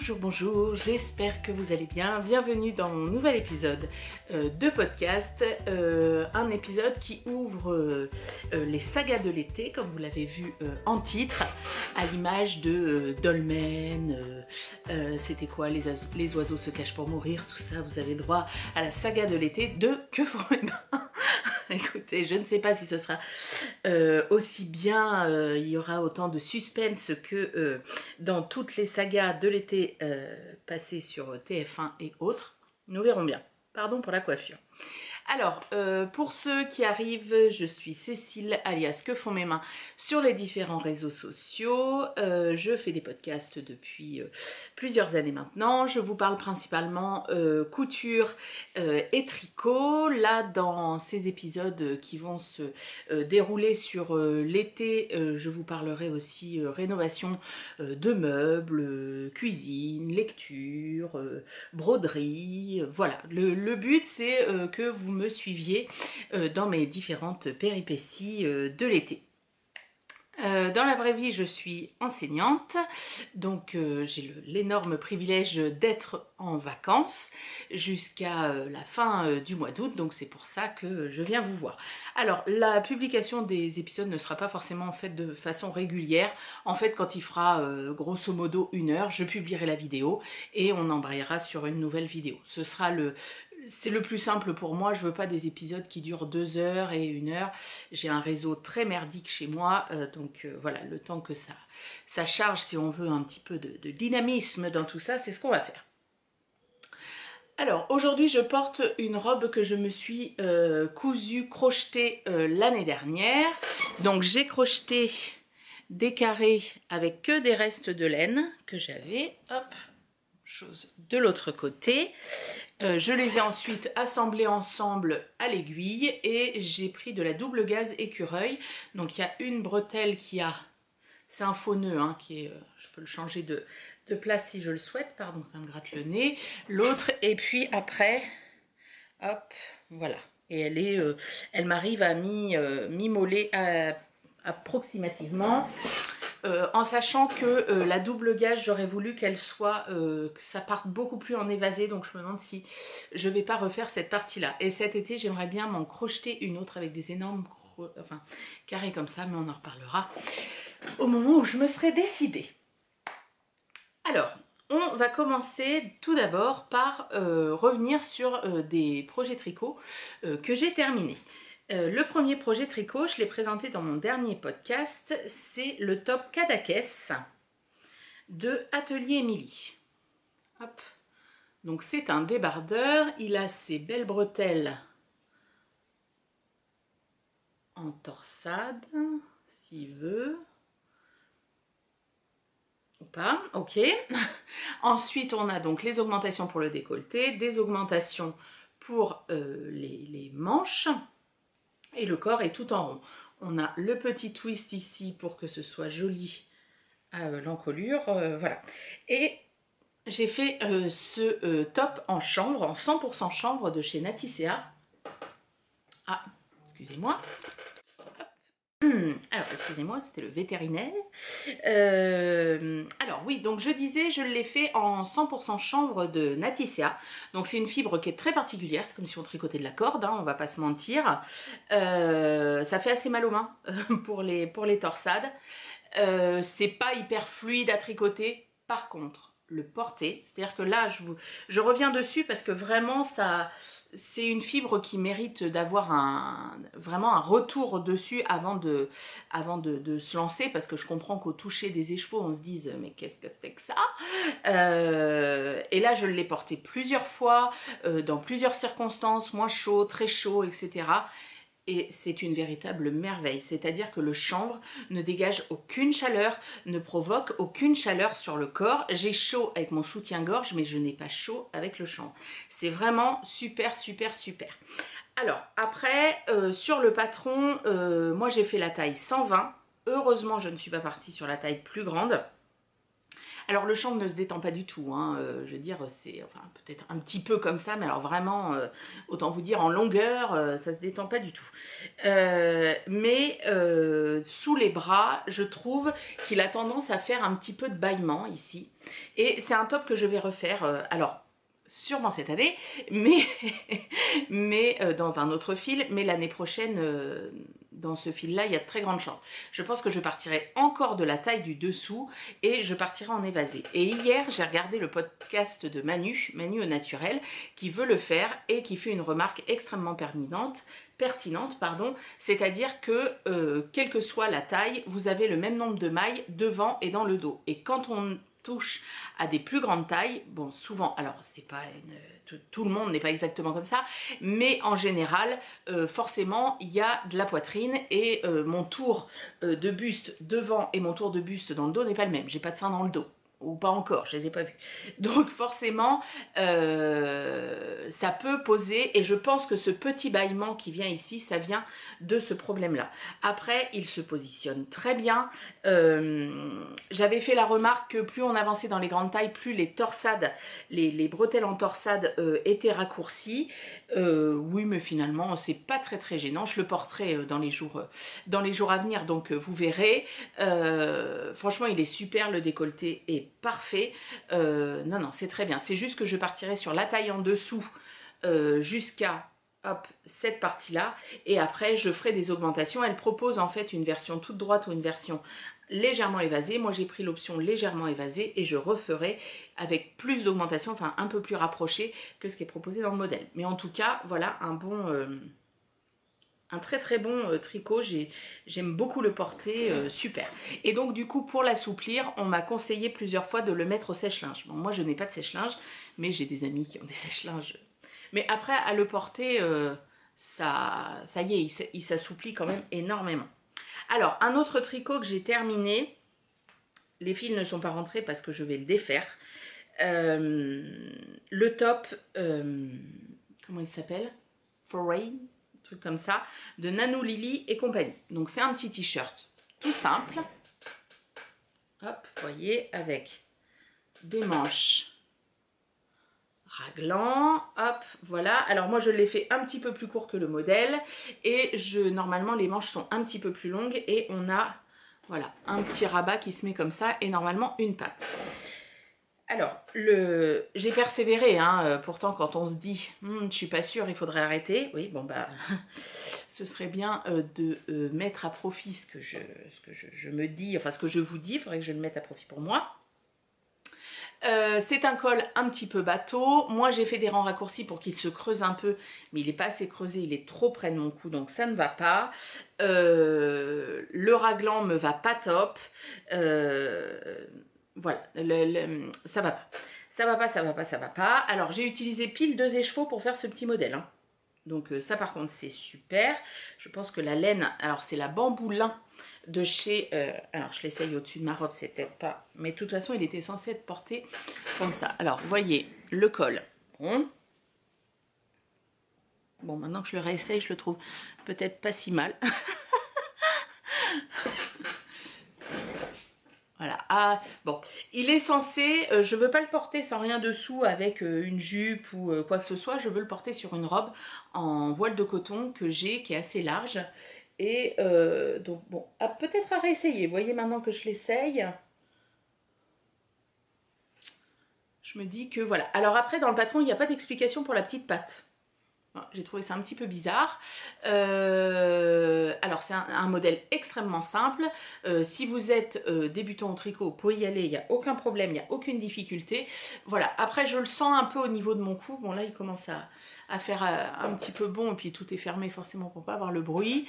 Bonjour, bonjour, j'espère que vous allez bien. Bienvenue dans mon nouvel épisode de podcast. Un épisode qui ouvre les sagas de l'été, comme vous l'avez vu en titre, à l'image de Dolmen, c'était quoi, les oiseaux se cachent pour mourir, tout ça, vous avez droit à la saga de l'été de Que font les mains. Écoutez, je ne sais pas si ce sera aussi bien, il y aura autant de suspense que dans toutes les sagas de l'été passées sur TF1 et autres. Nous verrons bien. Pardon pour la coiffure. Alors, pour ceux qui arrivent, je suis Cécile, alias Que font mes mains, sur les différents réseaux sociaux. Je fais des podcasts depuis plusieurs années maintenant. Je vous parle principalement couture et tricot. Là, dans ces épisodes qui vont se dérouler sur l'été, je vous parlerai aussi rénovation de meubles, cuisine, lecture, broderie. Voilà, le but c'est que vous me suiviez dans mes différentes péripéties de l'été. Dans la vraie vie, je suis enseignante, donc j'ai l'énorme privilège d'être en vacances jusqu'à la fin du mois d'août, donc c'est pour ça que je viens vous voir. Alors, la publication des épisodes ne sera pas forcément faite de façon régulière. En fait, quand il fera grosso modo 1 heure, je publierai la vidéo et on embrayera sur une nouvelle vidéo. C'est le plus simple pour moi, je veux pas des épisodes qui durent 2 heures et 1 heure. J'ai un réseau très merdique chez moi, donc voilà, le temps que ça charge, si on veut un petit peu de dynamisme dans tout ça, c'est ce qu'on va faire. Alors, aujourd'hui, je porte une robe que je me suis cousue, crochetée l'année dernière. Donc, j'ai crocheté des carrés avec que des restes de laine que j'avais, hop, chose de l'autre côté. Je les ai ensuite assemblés ensemble à l'aiguille et j'ai pris de la double gaze écureuil. Donc il y a une bretelle qui a, c'est un faux nœud, hein, qui est, je peux le changer de place si je le souhaite, pardon, ça me gratte le nez. L'autre, et puis après, hop, voilà. Et elle m'arrive à mi-mollet approximativement. En sachant que la double gaze, j'aurais voulu qu'elle soit, que ça parte beaucoup plus en évasé, donc je me demande si je vais pas refaire cette partie-là. Et cet été, j'aimerais bien m'en crocheter une autre avec des énormes carrés comme ça, mais on en reparlera au moment où je me serai décidée. Alors, on va commencer tout d'abord par revenir sur des projets tricot que j'ai terminés. Le premier projet tricot, je l'ai présenté dans mon dernier podcast, c'est le top Cadaqués de Atelier Émilie. Hop. Donc c'est un débardeur, il a ses belles bretelles en torsade, s'il veut. Ou pas, ok. Ensuite, on a donc les augmentations pour le décolleté, des augmentations pour les manches. Et le corps est tout en rond. On a le petit twist ici pour que ce soit joli à l'encolure. Voilà. Et j'ai fait ce top en chanvre, en 100% chanvre de chez Naticea. Ah, excusez-moi. Alors, excusez-moi, c'était le vétérinaire. Alors oui, donc je disais, je l'ai fait en 100% chanvre de Naticea. Donc c'est une fibre qui est très particulière, c'est comme si on tricotait de la corde, hein, on va pas se mentir. Ça fait assez mal aux mains pour les torsades. C'est pas hyper fluide à tricoter. Par contre, le porter, c'est-à-dire que là, je reviens dessus parce que vraiment, c'est une fibre qui mérite d'avoir vraiment un retour dessus avant de se lancer, parce que je comprends qu'au toucher des écheveaux, on se dise mais qu'est-ce que c'est que ça, et là, je l'ai porté plusieurs fois, dans plusieurs circonstances, moins chaud, très chaud, etc. Et c'est une véritable merveille, c'est-à-dire que le chanvre ne dégage aucune chaleur, ne provoque aucune chaleur sur le corps. J'ai chaud avec mon soutien-gorge, mais je n'ai pas chaud avec le chanvre. C'est vraiment super, super, super. Alors, après, sur le patron, moi j'ai fait la taille 120. Heureusement, je ne suis pas partie sur la taille plus grande. Alors le champ ne se détend pas du tout, hein, je veux dire, c'est enfin, peut-être un petit peu comme ça, mais alors vraiment, autant vous dire en longueur, ça se détend pas du tout. Mais sous les bras, je trouve qu'il a tendance à faire un petit peu de bâillement ici. Et c'est un top que je vais refaire, alors sûrement cette année, mais, mais dans un autre fil, mais l'année prochaine, dans ce fil-là, il y a de très grandes chances. Je pense que je partirai encore de la taille du dessous et je partirai en évasé. Et hier, j'ai regardé le podcast de Manu au naturel, qui veut le faire et qui fait une remarque extrêmement pertinente, pardon, c'est-à-dire que quelle que soit la taille, vous avez le même nombre de mailles devant et dans le dos. Et quand on touche à des plus grandes tailles, bon souvent, alors c'est pas tout le monde n'est pas exactement comme ça, mais en général, forcément, il y a de la poitrine et mon tour de buste devant et mon tour de buste dans le dos n'est pas le même. J'ai pas de sein dans le dos. Ou pas encore, je les ai pas vus. Donc forcément, ça peut poser, et je pense que ce petit bâillement qui vient ici, ça vient de ce problème-là. Après, il se positionne très bien. J'avais fait la remarque que plus on avançait dans les grandes tailles, plus les torsades, les bretelles en torsade étaient raccourcies. Oui, mais finalement, c'est pas très gênant. Je le porterai dans les jours à venir, donc vous verrez. Franchement, il est super, le décolleté est parfait. Non, c'est très bien. C'est juste que je partirai sur la taille en dessous jusqu'à cette partie-là. Et après, je ferai des augmentations. Elle propose en fait une version toute droite ou une version légèrement évasée. Moi, j'ai pris l'option légèrement évasée et je referai avec plus d'augmentation, enfin un peu plus rapproché que ce qui est proposé dans le modèle. Mais en tout cas, voilà un très bon tricot, j'aime beaucoup le porter, super. Et donc du coup pour l'assouplir, on m'a conseillé plusieurs fois de le mettre au sèche-linge. Bon, moi je n'ai pas de sèche-linge, mais j'ai des amis qui ont des sèche-linges. Mais après à le porter, ça y est, il s'assouplit quand même énormément. Alors un autre tricot que j'ai terminé, les fils ne sont pas rentrés parce que je vais le défaire. Le top, comment il s'appelle? Foray, truc comme ça, de Nanou Lily et compagnie. Donc c'est un petit t-shirt tout simple, hop, vous voyez, avec des manches raglant, hop, voilà. Alors moi je l'ai fait un petit peu plus court que le modèle et normalement les manches sont un petit peu plus longues et on a, voilà, un petit rabat qui se met comme ça et normalement une patte. Alors, j'ai persévéré, hein, pourtant quand on se dit je suis pas sûre, il faudrait arrêter. Oui, bon bah, ce serait bien de mettre à profit ce que je me dis, enfin ce que je vous dis, il faudrait que je le mette à profit pour moi. C'est un col un petit peu bateau. Moi j'ai fait des rangs raccourcis pour qu'il se creuse un peu, mais il n'est pas assez creusé, il est trop près de mon cou, donc ça ne va pas. Le raglan me va pas top. Voilà, ça va pas. Ça va pas. Alors j'ai utilisé pile 2 écheveaux pour faire ce petit modèle, hein. Donc ça par contre c'est super. Je pense que la laine, alors c'est la bambou lin de chez, alors je l'essaye au-dessus de ma robe, c'est peut-être pas, mais de toute façon il était censé être porté comme ça. Alors vous voyez le col, bon maintenant que je le réessaye, je le trouve peut-être pas si mal. Voilà, ah, bon, il est censé, je veux pas le porter sans rien dessous avec une jupe ou quoi que ce soit, je veux le porter sur une robe en voile de coton que j'ai, qui est assez large. Et donc bon, peut-être à réessayer, vous voyez maintenant que je l'essaye. Je me dis que voilà. Alors après dans le patron il n'y a pas d'explication pour la petite patte. J'ai trouvé ça un petit peu bizarre. Alors c'est un modèle extrêmement simple. Si vous êtes débutant au tricot, vous pouvez y aller, il n'y a aucun problème, il n'y a aucune difficulté. Voilà, après je le sens un peu au niveau de mon cou. Bon là il commence à faire un petit peu bon et puis tout est fermé forcément pour pas avoir le bruit.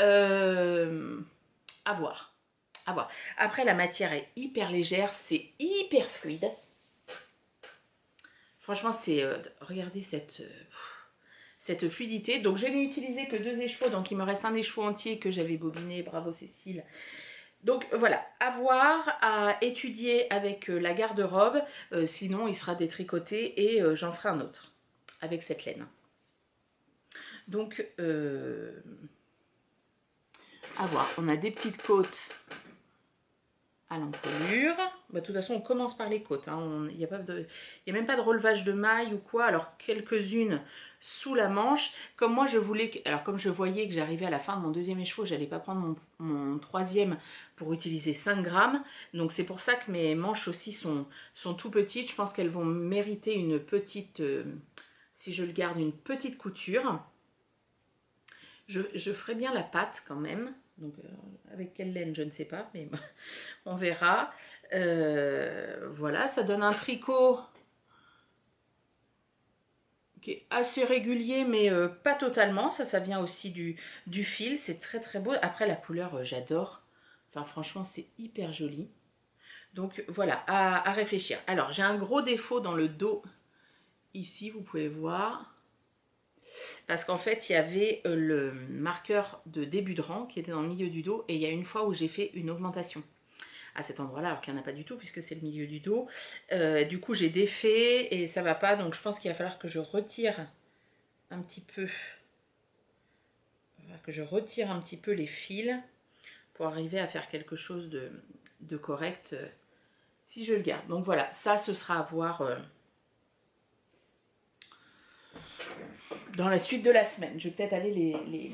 À voir. À voir. Après la matière est hyper légère, c'est hyper fluide. Franchement c'est... regardez cette fluidité. Donc je n'ai utilisé que 2 écheveaux, donc il me reste un écheveau entier que j'avais bobiné, bravo Cécile. Donc voilà, à voir, à étudier avec la garde-robe, sinon il sera détricoté et j'en ferai un autre avec cette laine. Donc à voir, on a des petites côtes à l'encolure. Bah, de toute façon, on commence par les côtes. Il n'y a même pas de relevage de mailles ou quoi. Alors, quelques-unes sous la manche. Comme moi, je voulais... Alors, comme je voyais que j'arrivais à la fin de mon deuxième écheveau, j'allais pas prendre mon troisième pour utiliser 5 grammes. Donc, c'est pour ça que mes manches aussi sont tout petites. Je pense qu'elles vont mériter une petite... si je le garde, une petite couture. Je ferai bien la patte quand même. Donc, avec quelle laine, je ne sais pas, mais on verra. Voilà, ça donne un tricot qui est assez régulier, mais pas totalement. Ça vient aussi du fil. C'est très très beau. Après, la couleur, j'adore. Enfin, franchement, c'est hyper joli. Donc, voilà, à réfléchir. Alors, j'ai un gros défaut dans le dos. Ici, vous pouvez voir. Parce qu'en fait, il y avait le marqueur de début de rang qui était dans le milieu du dos. Et il y a une fois où j'ai fait une augmentation à cet endroit-là, alors qu'il n'y en a pas du tout puisque c'est le milieu du dos. Du coup, j'ai défait et ça va pas. Donc, je pense qu'il va falloir que je retire un petit peu. Les fils pour arriver à faire quelque chose de correct si je le garde. Donc voilà, ça, ce sera à voir dans la suite de la semaine. Je vais peut-être aller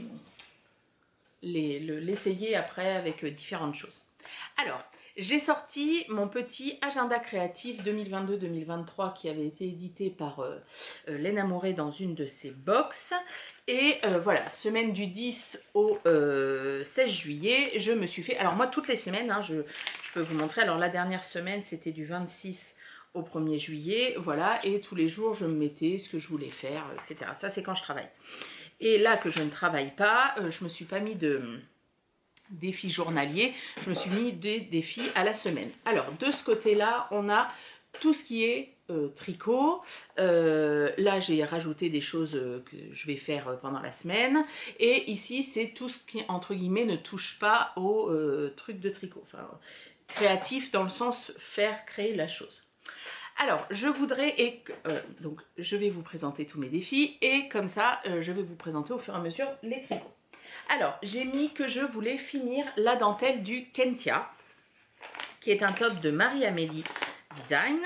l'essayer après avec différentes choses. Alors, j'ai sorti mon petit agenda créatif 2022-2023 qui avait été édité par Léna Moret dans une de ses box. Et voilà, semaine du 10 au 16 juillet, je me suis fait... Alors moi, toutes les semaines, hein, je peux vous montrer. Alors la dernière semaine, c'était du 26 au 1er juillet, voilà. Et tous les jours, je me mettais ce que je voulais faire, etc. Ça, c'est quand je travaille. Et là que je ne travaille pas, je me suis pas mis de défis journaliers, je me suis mis des défis à la semaine. Alors, de ce côté-là, on a tout ce qui est tricot. Là, j'ai rajouté des choses que je vais faire pendant la semaine. Et ici, c'est tout ce qui, entre guillemets, ne touche pas au truc de tricot. Enfin, créatif dans le sens créer la chose. Alors, je voudrais, donc je vais vous présenter tous mes défis et comme ça, je vais vous présenter au fur et à mesure les tricots. Alors, j'ai mis que je voulais finir la dentelle du Kentia, qui est un top de Marie-Amélie Design.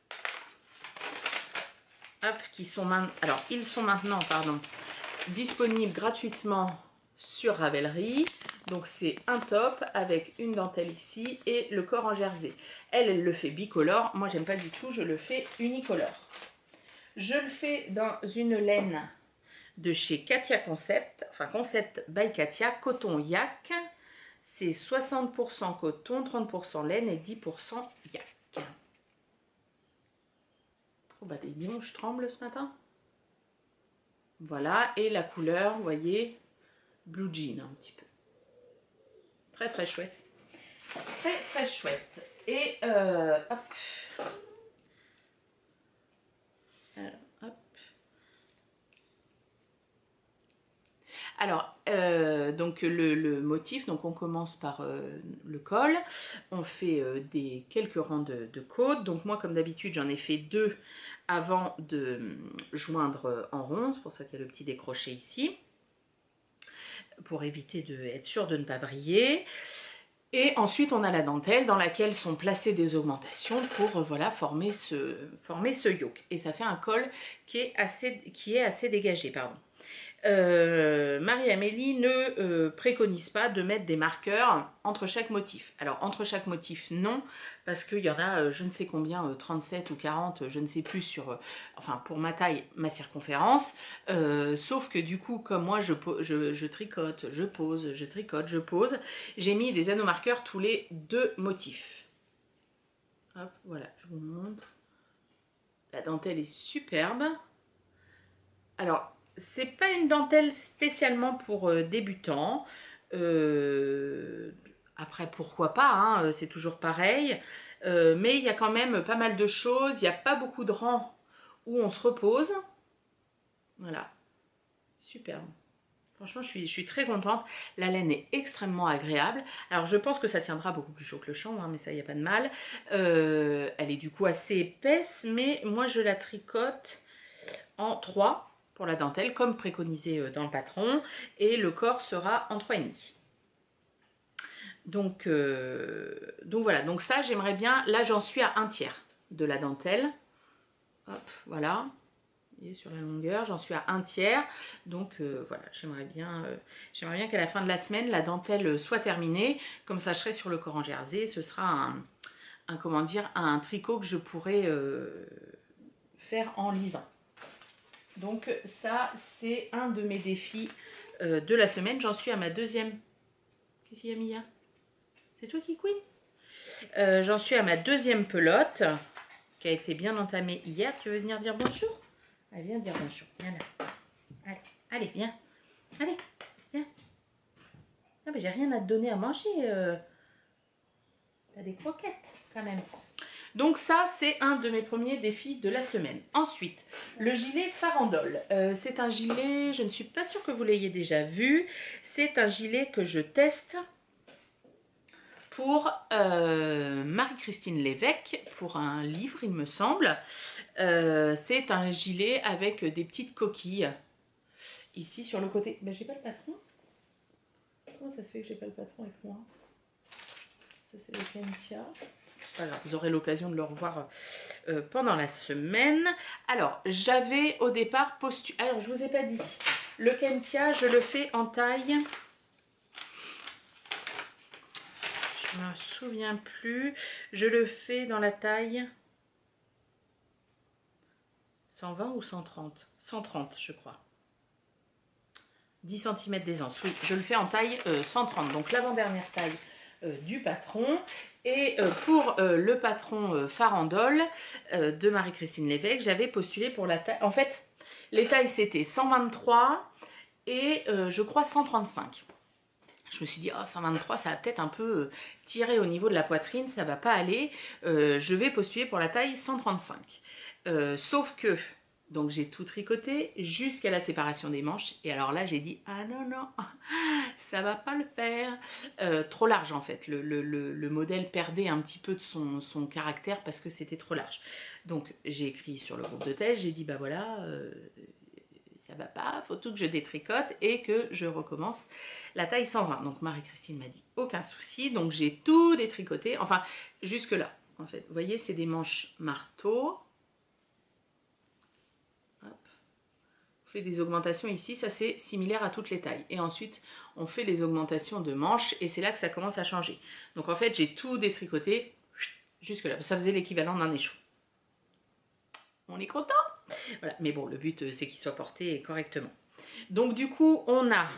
Hop, ils sont maintenant, disponibles gratuitement sur Ravelry. Donc, c'est un top avec une dentelle ici et le corps en jersey. Elle le fait bicolore. Moi, j'aime pas du tout. Je le fais unicolore. Je le fais dans une laine de chez Katia Concept. Enfin, Concept by Katia. Coton yak. C'est 60% coton, 30% laine et 10% yak. Oh bah, dis donc, je tremble ce matin. Voilà. Et la couleur, vous voyez, blue jean un petit peu. Très, très chouette. Très, très chouette. Et hop. Alors, hop. Alors, donc le motif, donc on commence par le col, on fait quelques rangs de côtes. Donc moi, comme d'habitude, j'en ai fait 2 avant de joindre en rond, c'est pour ça qu'il y a le petit décroché ici, pour éviter d'être sûr de ne pas briller. Et ensuite, on a la dentelle dans laquelle sont placées des augmentations pour voilà, former ce yoke. Et ça fait un col qui est assez dégagé, pardon. Marie-Amélie ne préconise pas de mettre des marqueurs entre chaque motif. Alors, entre chaque motif, non, parce qu'il y en a, je ne sais combien, 37 ou 40, je ne sais plus, enfin, pour ma taille, ma circonférence. Sauf que du coup, comme moi, je tricote, je pose, je tricote, je pose, j'ai mis des anneaux marqueurs tous les 2 motifs. Hop, voilà, je vous montre. La dentelle est superbe. Alors, c'est pas une dentelle spécialement pour débutants. Après, pourquoi pas, hein, c'est toujours pareil. Mais il y a quand même pas mal de choses. Il n'y a pas beaucoup de rangs où on se repose. Voilà. Superbe. Franchement, je suis très contente. La laine est extrêmement agréable. Alors, je pense que ça tiendra beaucoup plus chaud que le chanvre, hein, mais ça, il n'y a pas de mal. Elle est du coup assez épaisse, mais moi, je la tricote en 3 pour la dentelle, comme préconisé dans le patron. Et le corps sera en 3,5. Donc voilà, donc ça j'aimerais bien, là j'en suis à 1/3 de la dentelle. Hop, voilà. Et sur la longueur, j'en suis à 1/3. Donc voilà, j'aimerais bien qu'à la fin de la semaine, la dentelle soit terminée. Comme ça, je serai sur le corps en jersey. Ce sera comment dire, un tricot que je pourrai faire en lisant. Donc ça, c'est un de mes défis de la semaine. J'en suis à ma deuxième. Qu'est-ce qu'il y a, Mia? C'est toi qui couine? J'en suis à ma deuxième pelote qui a été bien entamée hier. Tu veux venir dire bonjour? Allez, viens dire bonjour. Viens là. Allez, allez, viens. Allez, viens. Ah, mais j'ai rien à te donner à manger. T'as des croquettes quand même. Donc ça, c'est un de mes premiers défis de la semaine. Ensuite, le gilet farandole. C'est un gilet, je ne suis pas sûre que vous l'ayez déjà vu. C'est un gilet que je teste pour Marie-Christine Lévesque, pour un livre, il me semble. C'est un gilet avec des petites coquilles. Ici, sur le côté... Ben, j'ai pas le patron. Comment ça se fait que j'ai pas le patron avec moi? Ça, c'est le Kentia. Alors, vous aurez l'occasion de le revoir pendant la semaine. Alors, j'avais au départ postulé... Alors, je vous ai pas dit. Le Kentia, je le fais en taille... Je ne me souviens plus. Je le fais dans la taille 120 ou 130? 130, je crois. 10 cm d'aisance. Oui, je le fais en taille 130. Donc, l'avant-dernière taille du patron. Et pour le patron farandole de Marie-Christine Lévesque, j'avais postulé pour la taille... En fait, les tailles, c'était 123 et je crois 135. Je me suis dit, oh, 123, ça va peut-être un peu tirer au niveau de la poitrine, ça va pas aller. Je vais postuler pour la taille 135. Sauf que, donc j'ai tout tricoté jusqu'à la séparation des manches. Et alors là, j'ai dit, ah non, non, ça va pas le faire. Trop large en fait. Le modèle perdait un petit peu de son caractère parce que c'était trop large. Donc j'ai écrit sur le groupe de test, j'ai dit, bah voilà... ça va pas, faut tout que je détricote et que je recommence la taille 120. Donc Marie-Christine m'a dit aucun souci, donc j'ai tout détricoté, enfin jusque là en fait. Vous voyez, c'est des manches marteau. Hop. On fait des augmentations ici, ça c'est similaire à toutes les tailles. Et ensuite on fait les augmentations de manches et c'est là que ça commence à changer. Donc en fait j'ai tout détricoté jusque là, ça faisait l'équivalent d'un écheveau. On est content? Voilà, mais bon, le but c'est qu'il soit porté correctement. Donc du coup, on a,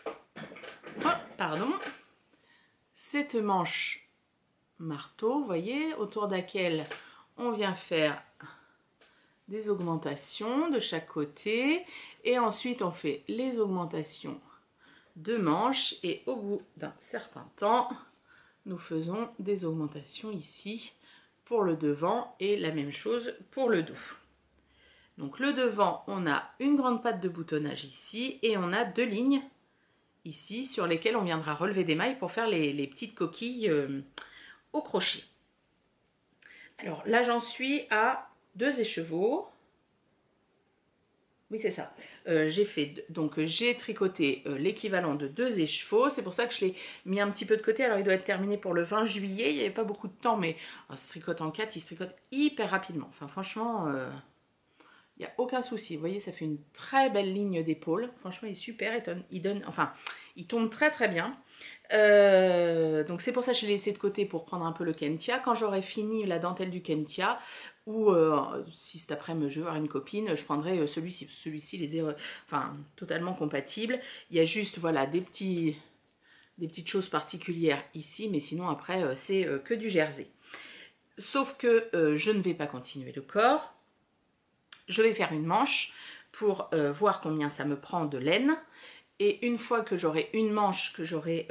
cette manche marteau, vous voyez, autour de laquelle on vient faire des augmentations de chaque côté. Et ensuite, on fait les augmentations de manches. Et au bout d'un certain temps, nous faisons des augmentations ici pour le devant et la même chose pour le dos. Donc le devant, on a une grande patte de boutonnage ici et on a 2 lignes ici sur lesquelles on viendra relever des mailles pour faire les petites coquilles au crochet. Alors là, j'en suis à 2 écheveaux. Oui, c'est ça. J'ai tricoté l'équivalent de 2 écheveaux. C'est pour ça que je l'ai mis un petit peu de côté. Alors il doit être terminé pour le 20 juillet. Il n'y avait pas beaucoup de temps, mais on se tricote en 4, il se tricote hyper rapidement. Enfin franchement... il n'y a aucun souci, vous voyez, ça fait une très belle ligne d'épaule. Franchement, il est super, il tombe très très bien. Donc c'est pour ça que je l'ai laissé de côté pour prendre un peu le Kentia. Quand j'aurai fini la dentelle du Kentia, ou si cet après-midi je veux voir une copine, je prendrai celui-ci. Celui-ci, totalement compatible. Il y a juste, voilà, des petites choses particulières ici, mais sinon après, c'est que du jersey. Sauf que je ne vais pas continuer le corps. Je vais faire une manche pour voir combien ça me prend de laine. Et une fois que j'aurai une manche, que j'aurai,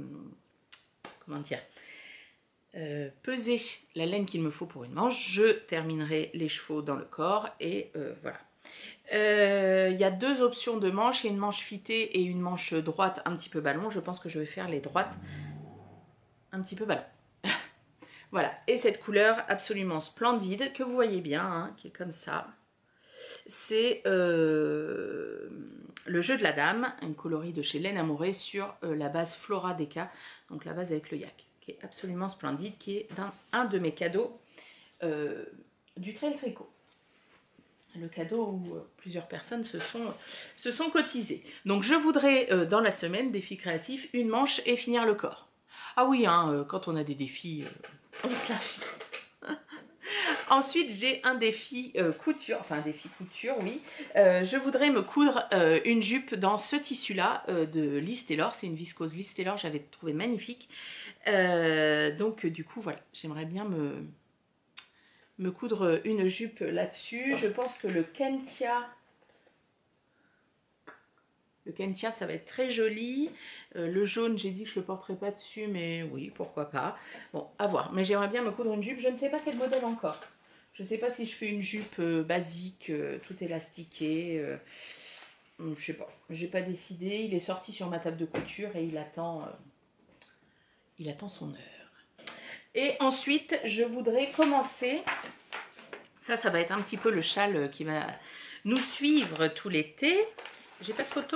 pesé la laine qu'il me faut pour une manche, je terminerai les chevaux dans le corps et voilà. Il y a 2 options de manches, il y a une manche fitée et une manche droite un petit peu ballon. Je pense que je vais faire les droites un petit peu ballon. Voilà, et cette couleur absolument splendide que vous voyez bien, hein, qui est comme ça. c'est le jeu de la dame, un coloris de chez Laine Amourée sur la base Flora Deca, donc la base avec le yak, qui est absolument splendide, qui est un de mes cadeaux du Trail Tricot. Le cadeau où plusieurs personnes se sont cotisées. Donc je voudrais dans la semaine défi créatif, une manche et finir le corps. Ah oui, hein, quand on a des défis, on se lâche. Ensuite, j'ai un défi couture, enfin un défi couture, oui. Je voudrais me coudre une jupe dans ce tissu-là de Liz Taylor. C'est une viscose Liz Taylor, j'avais trouvé magnifique. Donc du coup, voilà, j'aimerais bien me coudre une jupe là-dessus. Je pense que le Kentia, ça va être très joli. Le jaune, j'ai dit que je ne le porterai pas dessus, mais oui, pourquoi pas. Bon, à voir. Mais j'aimerais bien me coudre une jupe. Je ne sais pas quel modèle encore. Je ne sais pas si je fais une jupe basique, tout élastiqué. Je ne sais pas. J'ai pas décidé. Il est sorti sur ma table de couture et il attend son heure. Et ensuite, je voudrais commencer. Ça va être un petit peu le châle qui va nous suivre tout l'été. J'ai pas de photo.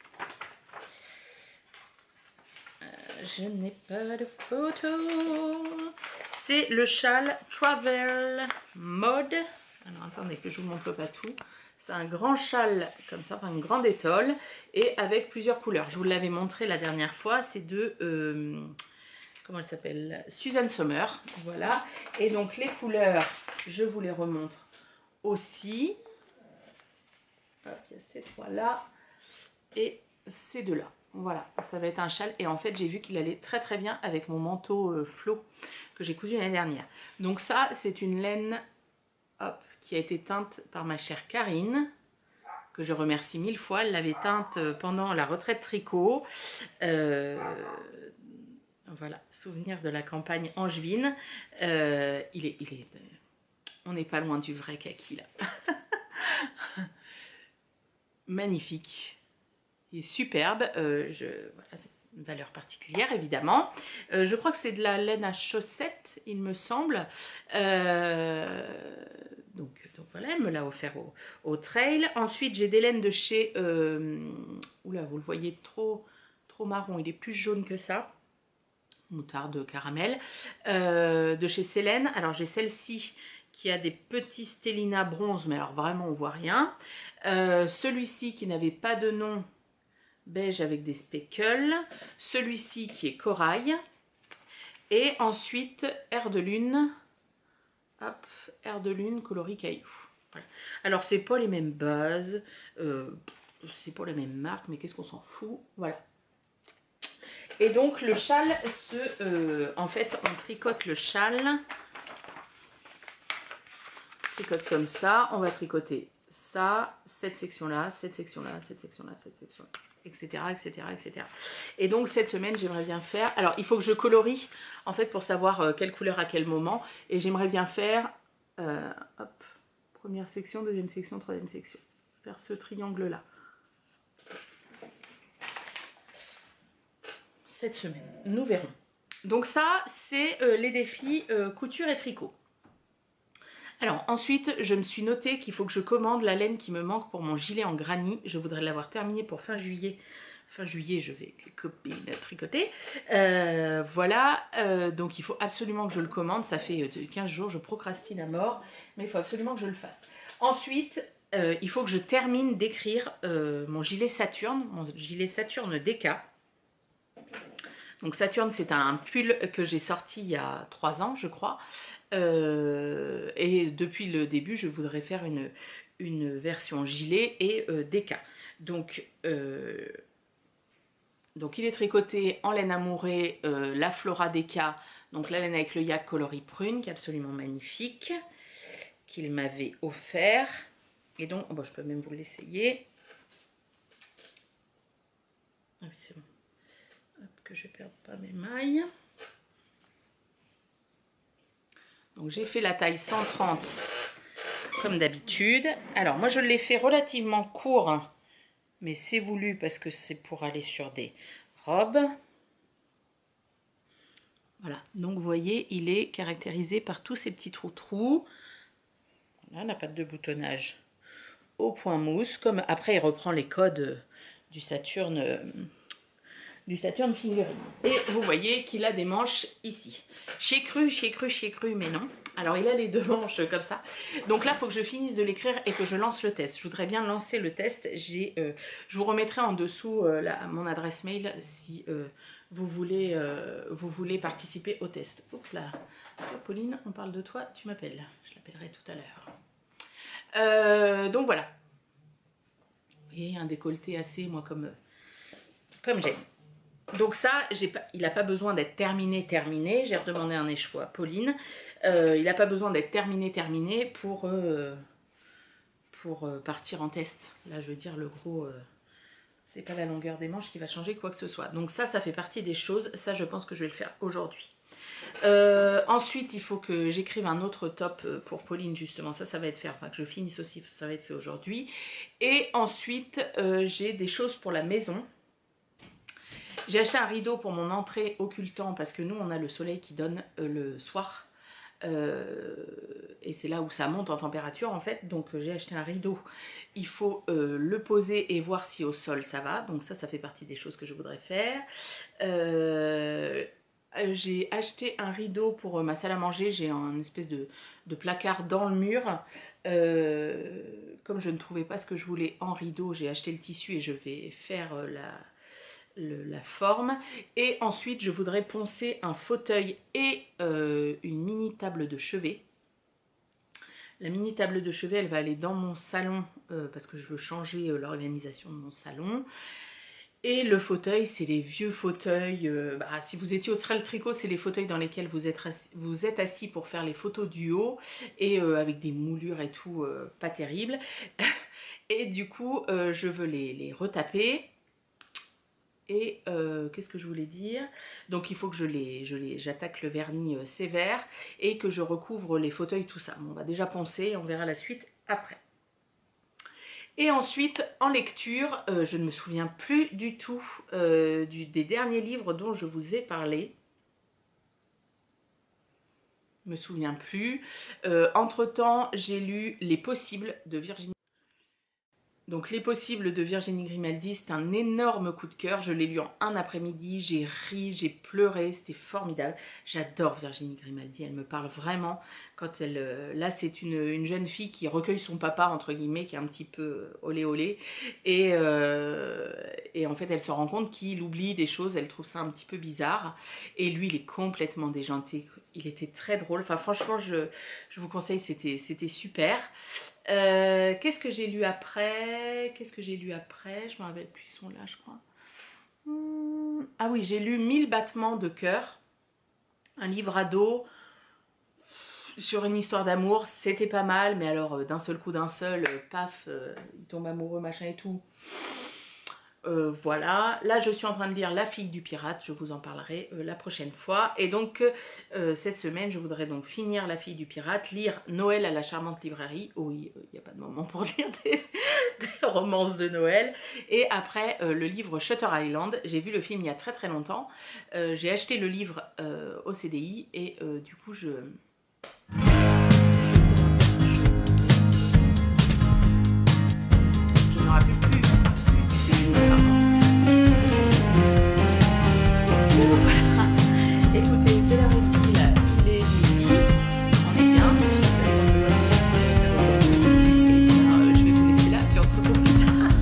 Je n'ai pas de photo. C'est le châle Travel Mode. Alors attendez que je vous montre pas tout. C'est un grand châle comme ça, enfin une grande étole et avec plusieurs couleurs. Je vous l'avais montré la dernière fois. C'est de comment elle s'appelle, Suzanne Sommer. Voilà. Et donc les couleurs, je vous les remontre aussi. Hop, il y a ces trois là et ces deux là. Voilà, ça va être un châle et en fait j'ai vu qu'il allait très très bien avec mon manteau Flo que j'ai cousu l'année dernière. Donc ça c'est une laine, hop, qui a été teinte par ma chère Karine, que je remercie 1000 fois. Elle l'avait teinte pendant la retraite tricot. Voilà, souvenir de la campagne angevine. On n'est pas loin du vrai kaki là. Magnifique. Il est superbe. Voilà, c'est une valeur particulière évidemment. Je crois que c'est de la laine à chaussettes, il me semble. Donc voilà, elle me l'a offert au trail. Ensuite, j'ai des laines de chez... oula, vous le voyez trop marron, il est plus jaune que ça. Moutarde caramel. De chez Célène. Alors j'ai celle-ci qui a des petits stellina bronze, mais alors vraiment on voit rien. Celui-ci qui n'avait pas de nom, beige avec des speckles. Celui-ci qui est corail. Et ensuite Air de Lune. Hop, Air de Lune coloris caillou. Voilà. Alors c'est pas les mêmes bases, c'est pas les mêmes marques, mais qu'est-ce qu'on s'en fout. Voilà. Et donc le châle, en fait on tricote le châle. On tricote comme ça, on va tricoter ça, cette section-là, cette section-là, cette section-là, cette section-là, etc., etc., etc. Et donc cette semaine, j'aimerais bien faire... Alors, il faut que je colorie, en fait, pour savoir quelle couleur à quel moment. Et j'aimerais bien faire... hop, première section, deuxième section, troisième section. Faire ce triangle-là. Cette semaine, nous verrons. Donc ça, c'est les défis couture et tricot. Alors ensuite, je me suis noté qu'il faut que je commande la laine qui me manque pour mon gilet en granit. Je voudrais l'avoir terminé pour fin juillet. Fin juillet, je vais tricoter. Voilà, donc il faut absolument que je le commande. Ça fait 15 jours, je procrastine à mort, mais il faut absolument que je le fasse. Ensuite, il faut que je termine d'écrire mon gilet Saturne Deca. Donc Saturne, c'est un pull que j'ai sorti il y a 3 ans, je crois. Et depuis le début, je voudrais faire une version gilet et Deca. Donc il est tricoté en laine amourée, la Flora Deca, donc la laine avec le yak coloris prune, qui est absolument magnifique, qu'il m'avait offert. Et donc, oh bon, je peux même vous l'essayer. Ah oui, c'est bon. Hop, que je ne perde pas mes mailles. Donc j'ai fait la taille 130 comme d'habitude. Alors moi je l'ai fait relativement court, mais c'est voulu parce que c'est pour aller sur des robes. Voilà, donc vous voyez, il est caractérisé par tous ces petits trous. Là, la patte de boutonnage, au point mousse. Comme après, il reprend les codes du Saturn Figurine. Et vous voyez qu'il a des manches ici. J'y ai cru, mais non. Alors, il a les deux manches comme ça. Donc là, il faut que je finisse de l'écrire et que je lance le test. Je voudrais bien lancer le test. Je vous remettrai en dessous mon adresse mail si vous voulez participer au test. Hop là. Toi, Pauline, on parle de toi, tu m'appelles. Je l'appellerai tout à l'heure. Donc voilà. Vous voyez, un décolleté assez, moi, comme j'aime. Donc ça, il n'a pas besoin d'être terminé. J'ai redemandé un écheveau à Pauline. Il n'a pas besoin d'être terminé pour partir en test. Là, je veux dire, le gros, c'est pas la longueur des manches qui va changer quoi que ce soit. Donc ça fait partie des choses. Ça, je pense que je vais le faire aujourd'hui. Ensuite, il faut que j'écrive un autre top pour Pauline, justement. Ça va être fait. Enfin, que je finisse aussi, ça va être fait aujourd'hui. Et ensuite, j'ai des choses pour la maison. J'ai acheté un rideau pour mon entrée occultant parce que nous on a le soleil qui donne le soir et c'est là où ça monte en température en fait, donc j'ai acheté un rideau. Il faut le poser et voir si au sol ça va, donc ça fait partie des choses que je voudrais faire. J'ai acheté un rideau pour ma salle à manger, j'ai un espèce de placard dans le mur. Comme je ne trouvais pas ce que je voulais en rideau, j'ai acheté le tissu et je vais faire la forme. Et ensuite je voudrais poncer un fauteuil et une mini table de chevet. La mini table de chevet elle va aller dans mon salon parce que je veux changer l'organisation de mon salon. Et le fauteuil, c'est les vieux fauteuils, si vous étiez au Trell Tricot, c'est les fauteuils dans lesquels vous êtes assis pour faire les photos du haut et avec des moulures et tout, pas terrible. Et du coup, je veux les retaper. Et qu'est-ce que je voulais dire? Donc il faut que j'attaque le vernis sévère et que je recouvre les fauteuils, tout ça. Bon, on va déjà poncer, on verra la suite après. Et ensuite, en lecture, je ne me souviens plus du tout des derniers livres dont je vous ai parlé. Je ne me souviens plus. Entre-temps, j'ai lu Les Possibles de Virginie. Donc Les Possibles de Virginie Grimaldi, c'est un énorme coup de cœur. Je l'ai lu en un après-midi, j'ai ri, j'ai pleuré, c'était formidable. J'adore Virginie Grimaldi, elle me parle vraiment. Quand là, c'est une jeune fille qui recueille son papa, entre guillemets, qui est un petit peu olé olé. Et en fait, elle se rend compte qu'il oublie des choses, elle trouve ça un petit peu bizarre. Et lui, il est complètement déjanté, il était très drôle. Enfin, franchement, je vous conseille, c'était super. Qu'est-ce que j'ai lu après? Je me rappelle plus, ils sont là, je crois. Ah oui, j'ai lu 1000 battements de cœur, un livre ado sur une histoire d'amour. C'était pas mal, mais alors d'un seul coup, paf, il tombe amoureux, machin et tout. Voilà, là je suis en train de lire La Fille du Pirate, je vous en parlerai la prochaine fois. Et donc cette semaine je voudrais donc finir La Fille du Pirate, lire Noël à la charmante librairie. Oui, il n'y a pas de moment pour lire des romances de Noël. Et après le livre Shutter Island, j'ai vu le film il y a très longtemps. J'ai acheté le livre au CDI et du coup je me rappelle plus. Voilà. Écoutez, quelle heure est-il? Il est midi. On est bien. Je vais vous laisser là, puis on se retrouve plus tard.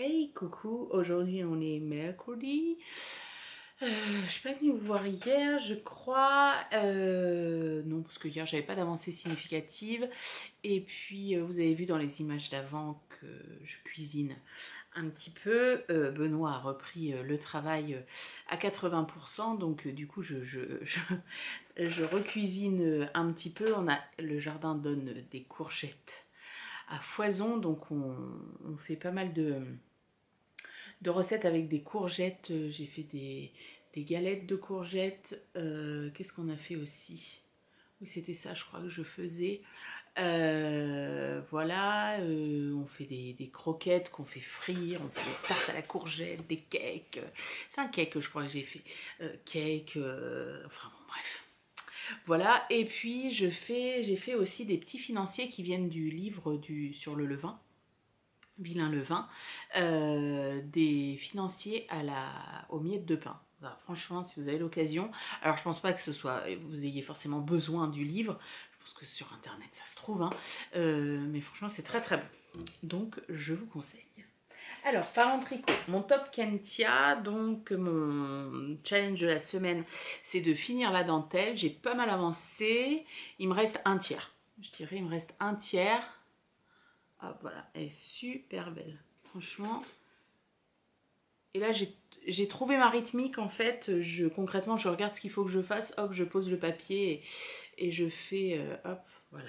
Hey coucou, aujourd'hui on est mercredi. Je suis pas venue vous voir hier, je crois. Non, parce que hier j'avais pas d'avancée significative. Et puis vous avez vu dans les images d'avant que je cuisine un petit peu. Benoît a repris le travail à 80%, donc du coup je recuisine un petit peu. Le jardin donne des courgettes à foison, donc on fait pas mal de recettes avec des courgettes. J'ai fait des galettes de courgettes. Qu'est-ce qu'on a fait aussi? Oui, c'était ça, je crois que je faisais. Voilà, on fait des croquettes qu'on fait frire, on fait des tartes à la courgette, des cakes. C'est un cake que je crois que j'ai fait. Cake, enfin bon, bref. Voilà, et puis j'ai fait aussi des petits financiers qui viennent du livre sur le levain. Vilain Levain, des financiers aux miettes de pain. Voilà, franchement, si vous avez l'occasion, alors je pense pas que vous ayez forcément besoin du livre, je pense que sur internet ça se trouve, hein, mais franchement c'est très très bon, donc je vous conseille. Alors, parlons tricot, mon top Kentia, donc mon challenge de la semaine, c'est de finir la dentelle. J'ai pas mal avancé, il me reste un tiers, je dirais, il me reste un tiers. Hop, voilà, elle est super belle, franchement. Et là, j'ai trouvé ma rythmique, en fait. Concrètement, je regarde ce qu'il faut que je fasse. Hop, je pose le papier et je fais... hop, voilà.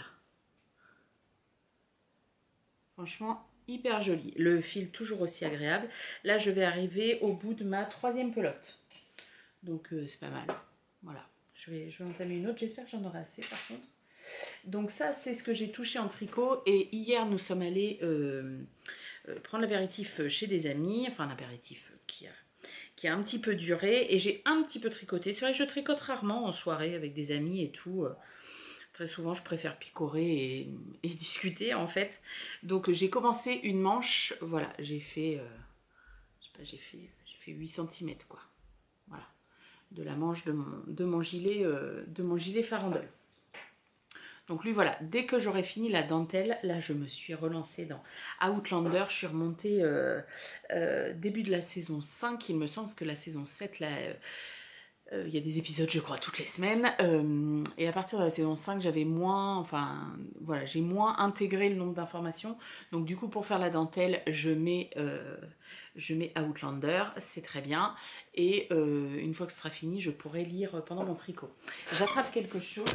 Franchement, hyper joli. Le fil toujours aussi agréable. Là, je vais arriver au bout de ma 3e pelote. Donc, c'est pas mal. Voilà. Je vais entamer une autre. J'espère que j'en aurai assez, par contre. Donc ça, c'est ce que j'ai touché en tricot. Et hier, nous sommes allés prendre l'apéritif chez des amis. Enfin, l'apéritif qui a un petit peu duré. Et j'ai un petit peu tricoté. C'est vrai que je tricote rarement en soirée avec des amis et tout. Très souvent, je préfère picorer et discuter, en fait. Donc, j'ai commencé une manche. Voilà, j'ai fait... je sais pas, j'ai fait 8 cm, quoi. Voilà. De la manche de mon gilet farandole. Donc lui, voilà, dès que j'aurai fini la dentelle, là, je me suis relancée dans Outlander. Je suis remontée début de la saison 5, il me semble, parce que la saison 7, là, il y a des épisodes, je crois, toutes les semaines. Et à partir de la saison 5, j'avais moins, enfin, voilà, j'ai moins intégré le nombre d'informations. Donc du coup, pour faire la dentelle, je mets Outlander, c'est très bien. Et une fois que ce sera fini, je pourrai lire pendant mon tricot. J'attrape quelque chose.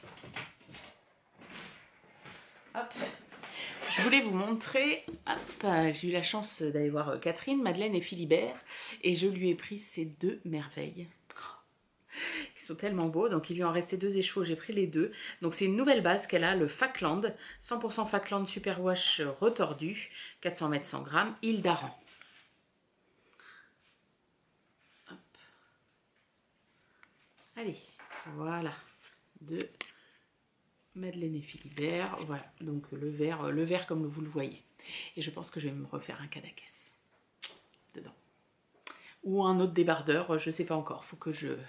Hop. Je voulais vous montrer, j'ai eu la chance d'aller voir Catherine, Madeleine et Philibert, et je lui ai pris ces deux merveilles. Ils sont tellement beaux, donc il lui en restait 2 écheveaux, j'ai pris les 2. Donc c'est une nouvelle base qu'elle a, le Falkland, 100% Falkland Superwash retordu, 400 mètres 100 grammes, île d'Aran. Allez, voilà, de Madeleine et Philibert, voilà, donc le vert comme vous le voyez. Et je pense que je vais me refaire un cadaquès dedans. Ou un autre débardeur, je ne sais pas encore, faut que je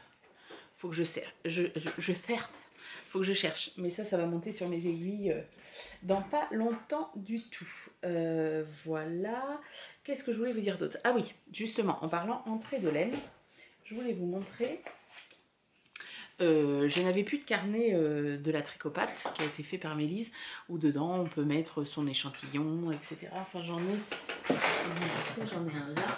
cherche. Mais ça va monter sur mes aiguilles dans pas longtemps du tout. Voilà. Qu'est-ce que je voulais vous dire d'autre? Ah oui, justement, en parlant entrée de laine, je voulais vous montrer... je n'avais plus de carnet de la tricopate qui a été fait par Mélise, où dedans on peut mettre son échantillon, etc. Enfin j'en ai un là.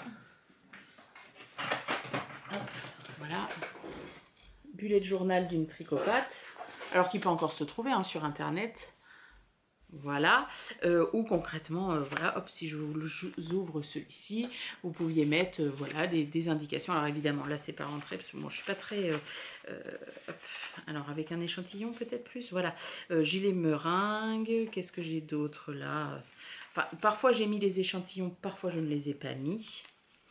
Hop, voilà. Bullet journal d'une tricopate, alors qu'il peut encore se trouver sur internet. Voilà, ou concrètement, voilà, hop, si je vous ouvre celui-ci, vous pouviez mettre voilà, des indications. Alors évidemment, là c'est pas rentré, parce que moi je suis pas très... hop, alors avec un échantillon peut-être plus, voilà. Gilet meringue, qu'est-ce que j'ai d'autre là? Enfin, parfois j'ai mis les échantillons, parfois je ne les ai pas mis.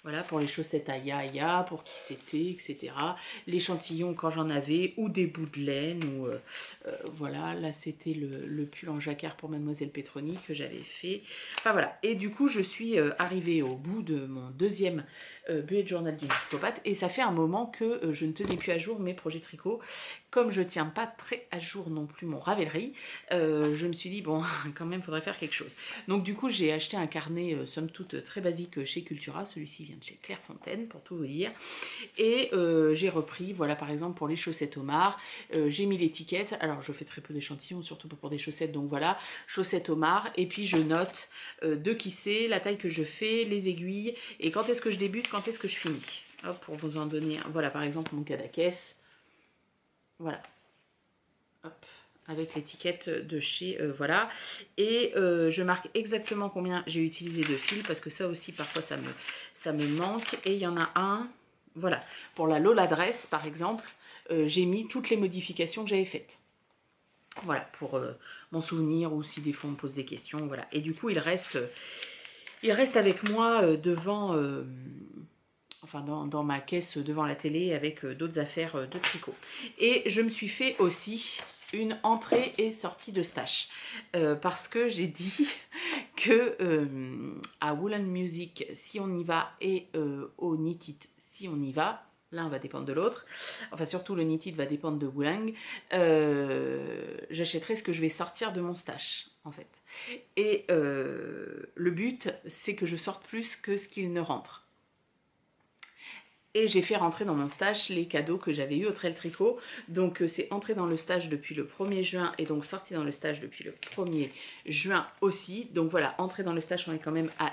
Voilà, pour les chaussettes à Yaya, pour qui c'était, etc. L'échantillon quand j'en avais, ou des bouts de laine, ou voilà, là c'était le pull en jacquard pour Mademoiselle Petroni que j'avais fait. Enfin voilà, et du coup je suis arrivée au bout de mon deuxième bullet journal d'une psychopathe, et ça fait un moment que je ne tenais plus à jour mes projets tricot. Comme je tiens pas très à jour non plus mon Ravelry, je me suis dit bon, quand même faudrait faire quelque chose. Donc du coup j'ai acheté un carnet somme toute très basique chez Cultura, celui-ci vient de chez Clairefontaine pour tout vous dire, et j'ai repris, voilà par exemple pour les chaussettes Omar, j'ai mis l'étiquette, alors je fais très peu d'échantillons, surtout pas pour des chaussettes, donc voilà, chaussettes Omar, et puis je note de qui c'est, la taille que je fais, les aiguilles, et quand est-ce que je débute, quand est-ce que je finis. Hop, pour vous en donner un, voilà par exemple mon Cadaqués, voilà, hop, avec l'étiquette de chez voilà, et je marque exactement combien j'ai utilisé de fil parce que ça aussi parfois ça me manque, et il y en a un, voilà, pour la Lola Dress par exemple, j'ai mis toutes les modifications que j'avais faites, voilà, pour m'en souvenir, ou si des fois on me pose des questions, voilà, et du coup il reste avec moi devant enfin dans ma caisse devant la télé avec d'autres affaires de tricot. Et je me suis fait aussi une entrée et sortie de stash parce que j'ai dit que à Woolen Music si on y va, et au Knit It si on y va, l'un va dépendre de l'autre, enfin surtout le Knit It va dépendre de Wooling, j'achèterai ce que je vais sortir de mon stash en fait. Et le but c'est que je sorte plus que ce qu'il ne rentre. Et j'ai fait rentrer dans mon stage les cadeaux que j'avais eu au Trail Tricot. Donc c'est entré dans le stage depuis le 1er juin et donc sorti dans le stage depuis le 1er juin aussi. Donc voilà, entré dans le stage, on est quand même à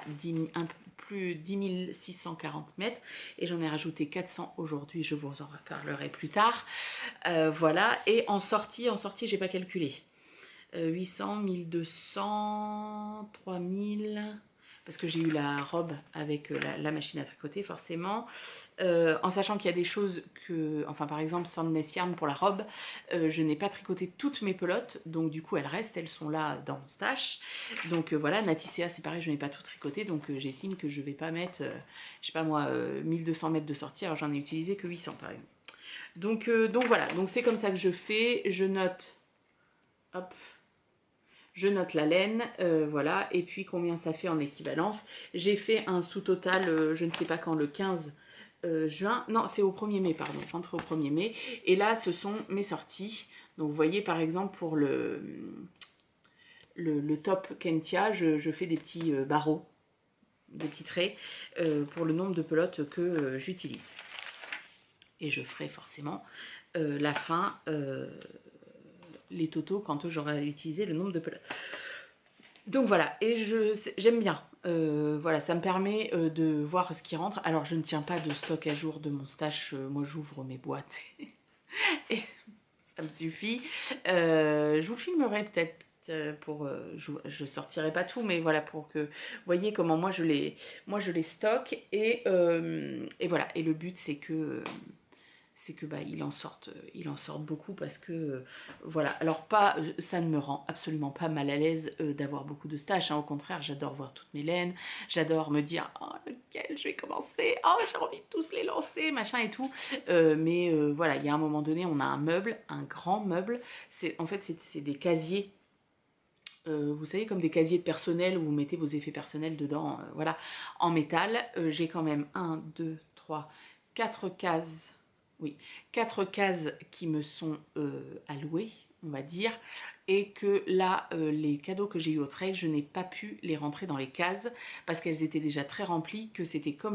10 640 mètres. Et j'en ai rajouté 400 aujourd'hui, je vous en reparlerai plus tard. Voilà, et en sortie j'ai pas calculé. 800, 1200, 3000... parce que j'ai eu la robe avec la machine à tricoter forcément, en sachant qu'il y a des choses que, enfin par exemple Sandness Yarn pour la robe, je n'ai pas tricoté toutes mes pelotes, donc du coup elles restent, elles sont là dans mon stash, donc voilà, Naticea c'est pareil, je n'ai pas tout tricoté, donc j'estime que je vais pas mettre, je sais pas moi, 1200 mètres de sortie, alors j'en ai utilisé que 800 par exemple. Donc voilà, donc c'est comme ça que je fais, je note, hop, je note la laine, voilà, et puis combien ça fait en équivalence. J'ai fait un sous-total, je ne sais pas quand, le 15 juin, non c'est au 1er mai, pardon, rentré au 1er mai, et là ce sont mes sorties. Donc vous voyez par exemple pour le top Kentia, je fais des petits barreaux, des petits traits, pour le nombre de pelotes que j'utilise. Et je ferai forcément la fin, les totaux quand j'aurai utilisé le nombre de pelotes. Donc voilà, et j'aime bien, voilà, ça me permet de voir ce qui rentre. Alors je ne tiens pas de stock à jour de mon stash, moi j'ouvre mes boîtes et ça me suffit. Je vous filmerai peut-être pour, je sortirai pas tout, mais voilà, pour que vous voyez comment moi je les stocke, et voilà, et le but c'est que bah, il en sorte beaucoup, parce que voilà, alors pas, ça ne me rend absolument pas mal à l'aise d'avoir beaucoup de stash, hein. Au contraire, j'adore voir toutes mes laines, j'adore me dire oh lequel je vais commencer, oh j'ai envie de tous les lancer, machin et tout, mais voilà, il y a un moment donné, on a un meuble, un grand meuble, en fait c'est des casiers. Vous savez, comme des casiers de personnel où vous mettez vos effets personnels dedans, voilà, en métal. J'ai quand même 1, 2, 3, 4 cases, oui, 4 cases qui me sont allouées, on va dire, et que là, les cadeaux que j'ai eu au trail, je n'ai pas pu les rentrer dans les cases parce qu'elles étaient déjà très remplies, que c'était comme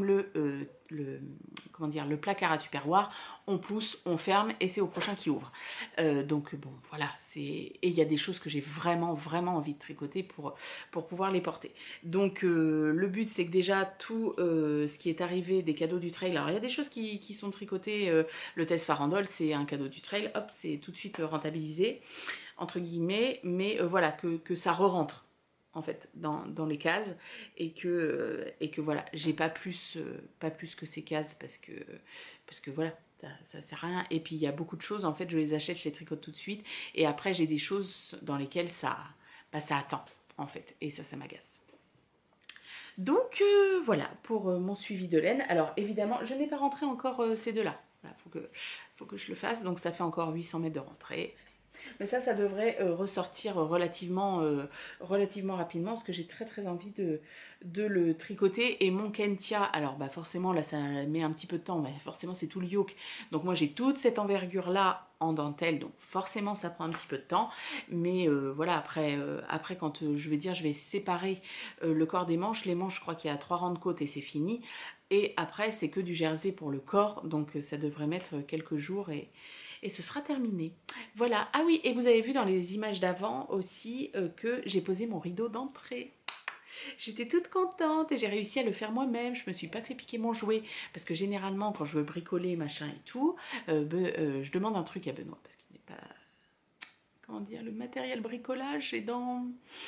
comment dire, le placard à tupperware, on pousse, on ferme et c'est au prochain qui ouvre. Donc bon, voilà, et il y a des choses que j'ai vraiment envie de tricoter pour pouvoir les porter. Donc le but c'est que déjà tout ce qui est arrivé des cadeaux du trail, alors il y a des choses qui sont tricotées, le test farandole c'est un cadeau du trail, hop, c'est tout de suite rentabilisé entre guillemets, mais voilà, que ça re-rentre en fait dans les cases, et que voilà, j'ai pas plus que ces cases parce que voilà, ça sert à rien. Et puis il y a beaucoup de choses, en fait je les achète, je les tricote tout de suite, et après j'ai des choses dans lesquelles ça attend en fait, et ça m'agace. Donc voilà pour mon suivi de laine. Alors évidemment, je n'ai pas rentré encore ces deux-là. Voilà, faut que je le fasse. Donc ça fait encore 800 mètres de rentrée. Mais ça devrait ressortir relativement rapidement parce que j'ai très envie de le tricoter. Et mon Kentia, alors bah forcément là ça met un petit peu de temps, mais forcément c'est tout le yoke. Donc moi j'ai toute cette envergure là en dentelle, donc forcément ça prend un petit peu de temps. Mais voilà, après quand je vais dire je vais séparer le corps des manches, les manches je crois qu'il y a 3 rangs de côte et c'est fini. Et après c'est que du jersey pour le corps, donc ça devrait mettre quelques jours et ce sera terminé. Voilà. Ah oui, et vous avez vu dans les images d'avant aussi que j'ai posé mon rideau d'entrée. J'étais toute contente et j'ai réussi à le faire moi-même. Je me suis pas fait piquer mon jouet parce que généralement quand je veux bricoler machin et tout, je demande un truc à Benoît parce qu'il n'est pas, comment dire, le matériel bricolage est dans...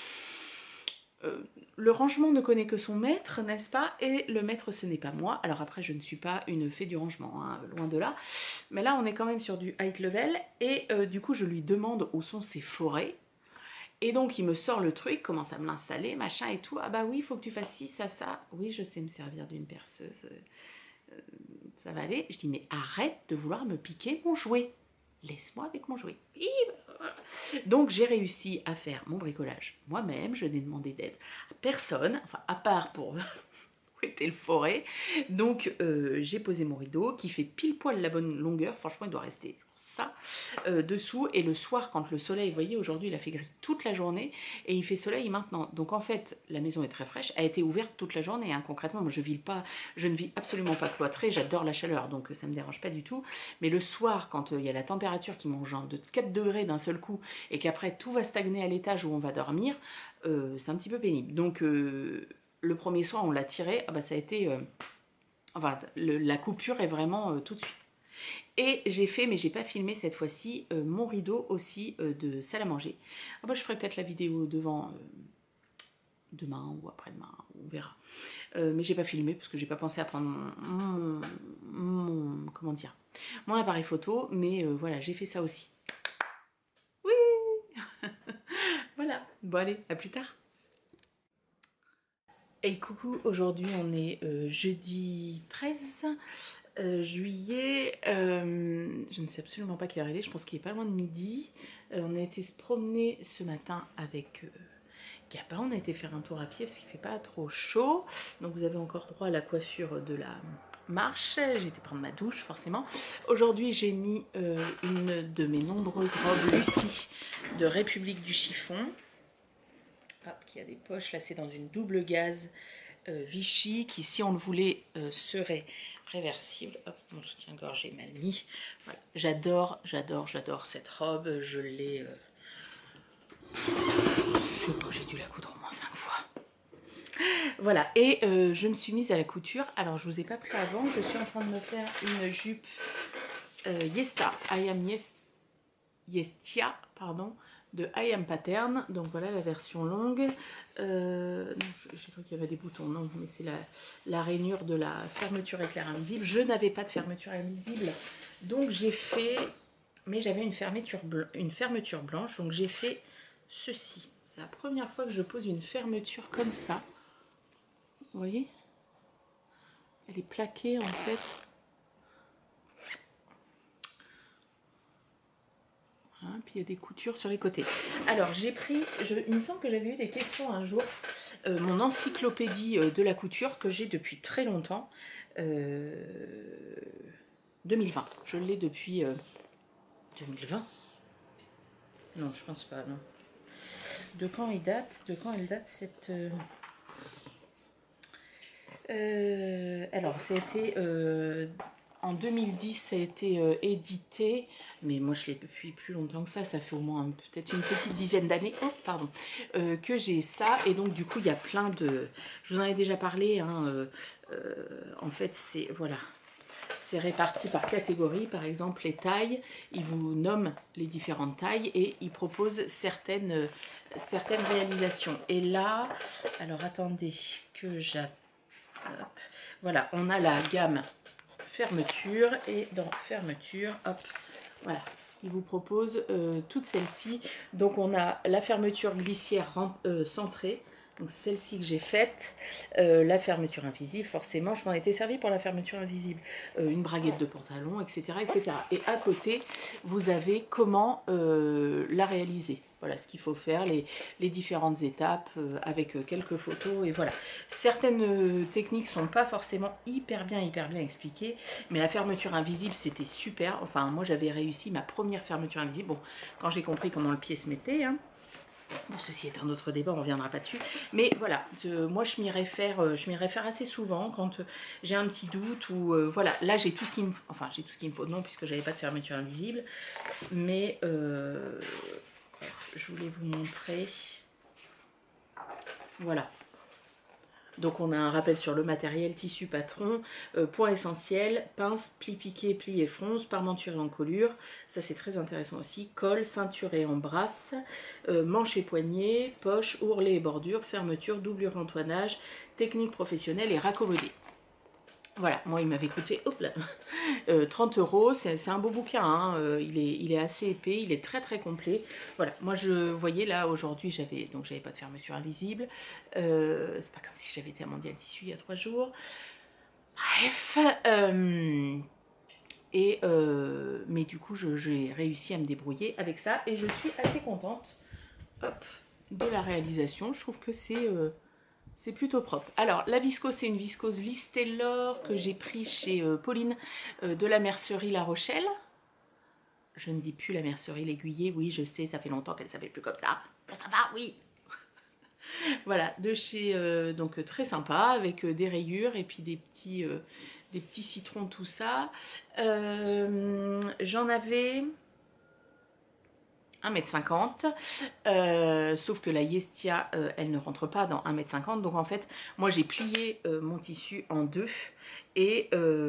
le rangement ne connaît que son maître, n'est-ce pas? Et le maître, ce n'est pas moi. Alors après, je ne suis pas une fée du rangement, hein, loin de là. Mais là, on est quand même sur du high level. Et du coup, je lui demande où sont ses forêts. Et donc, il me sort le truc, commence à me l'installer, machin et tout. Ah bah oui, il faut que tu fasses ci, ça. Oui, je sais me servir d'une perceuse. Ça va aller. Je dis, mais arrête de vouloir me piquer mon jouet. Laisse-moi avec mon jouet. Donc j'ai réussi à faire mon bricolage moi-même, je n'ai demandé d'aide à personne, enfin à part pour où était le forêt. Donc j'ai posé mon rideau qui fait pile poil la bonne longueur, franchement il doit rester ça dessous. Et le soir quand le soleil, vous voyez aujourd'hui il a fait gris toute la journée et il fait soleil maintenant. Donc en fait la maison est très fraîche, elle a été ouverte toute la journée, hein. Concrètement moi je ne vis absolument pas cloîtrée, j'adore la chaleur donc ça me dérange pas du tout. Mais le soir quand il y a la température qui monte genre de 4 degrés d'un seul coup et qu'après tout va stagner à l'étage où on va dormir, c'est un petit peu pénible. Donc le premier soir on l'a tiré, ah bah, ça a été... enfin la coupure est vraiment tout de suite. Et j'ai fait, mais j'ai pas filmé cette fois-ci, mon rideau aussi de salle à manger. Ah bah, je ferai peut-être la vidéo devant demain ou après-demain, on verra. Mais j'ai pas filmé parce que j'ai pas pensé à prendre comment dire, mon appareil photo. Mais voilà, j'ai fait ça aussi. Oui. Voilà, bon allez, à plus tard. Hey coucou, aujourd'hui on est jeudi 13 juillet, je ne sais absolument pas quelle heure il est, je pense qu'il est pas loin de midi. On a été se promener ce matin avec Gabin, on a été faire un tour à pied parce qu'il fait pas trop chaud, donc vous avez encore droit à la coiffure de la marche. J'ai été prendre ma douche forcément. Aujourd'hui j'ai mis une de mes nombreuses robes Lucie de République du chiffon. Hop, qui a des poches, là c'est dans une double gaze Vichy qui, si on le voulait, serait réversible. Hop, mon soutien-gorge est mal mis. Voilà. J'adore cette robe. Je l'ai... je sais pas, j'ai dû la coudre au moins 5 fois. Voilà, et je me suis mise à la couture. Alors, je vous ai pas pris avant. Je suis en train de me faire une jupe Yesta, I am Yestia, pardon, de I Am Pattern. Donc voilà la version longue. J'ai cru qu'il y avait des boutons, non, mais c'est la rainure de la fermeture éclair invisible. Je n'avais pas de fermeture invisible, donc j'ai fait, mais j'avais une fermeture blanche, donc j'ai fait ceci. C'est la première fois que je pose une fermeture comme ça. Vous voyez, elle est plaquée en fait. Hein, puis il y a des coutures sur les côtés. Alors j'ai pris, il me semble que j'avais eu des questions un jour, mon encyclopédie de la couture que j'ai depuis très longtemps, 2020. Je l'ai depuis 2020. Non, je pense pas, non. De quand elle date? De quand elle date cette... alors, c'était... en 2010, ça a été édité, mais moi je l'ai depuis plus longtemps que ça fait au moins peut-être une petite dizaine d'années, oh, pardon, que j'ai ça. Et donc du coup il y a plein de... Je vous en ai déjà parlé, hein, en fait c'est... Voilà. C'est réparti par catégorie, par exemple les tailles, ils vous nomment les différentes tailles et ils proposent certaines réalisations. Et là, alors attendez que j'attende. Voilà, on a la gamme fermeture et dans fermeture, hop, voilà, il vous propose toutes celles-ci. Donc on a la fermeture glissière centrée, Donc celle-ci que j'ai faite, la fermeture invisible, forcément je m'en étais servi pour la fermeture invisible, une braguette de pantalon, etc., etc. Et à côté, vous avez comment la réaliser. Voilà ce qu'il faut faire, les différentes étapes avec quelques photos et voilà. Certaines techniques sont pas forcément hyper bien expliquées, mais la fermeture invisible c'était super. Enfin moi j'avais réussi ma première fermeture invisible. Bon, quand j'ai compris comment le pied se mettait, hein. Bon, ceci est un autre débat, on ne reviendra pas dessus. Mais voilà, moi je m'y réfère assez souvent quand j'ai un petit doute ou voilà. Là j'ai tout ce qu'il me faut, enfin j'ai tout ce qu'il me faut, non puisque j'avais pas de fermeture invisible. Mais je voulais vous montrer. Voilà. Donc on a un rappel sur le matériel, tissu patron, point essentiel, pince, pli piqué, pli et fronce, parmenture et encolure. Ça c'est très intéressant aussi. Col, ceinture et embrasse, manche et poignet, poche, ourlet et bordure, fermeture, doublure entoinage, technique professionnelle et raccommodé. Voilà, moi il m'avait coûté 30 €, c'est un beau bouquin, hein, il est assez épais, il est très très complet. Voilà, moi je voyais là aujourd'hui, j'avais pas de fermeture invisible, c'est pas comme si j'avais été à Mondial Tissu il y a 3 jours. Bref, mais du coup j'ai réussi à me débrouiller avec ça et je suis assez contente, hop, de la réalisation. Je trouve que c'est plutôt propre. Alors, la viscose, c'est une viscose Listellor que j'ai pris chez Pauline de la mercerie La Rochelle. Je ne dis plus la mercerie L'Aiguillé, oui, je sais, ça fait longtemps qu'elle ne s'appelle plus comme ça. Bon, ça va, oui. Voilà, de chez, donc très sympa, avec des rayures et puis des petits citrons, tout ça. J'en avais 1,50 m, sauf que la Yestia, elle ne rentre pas dans 1,50 m. Donc en fait, moi j'ai plié mon tissu en deux et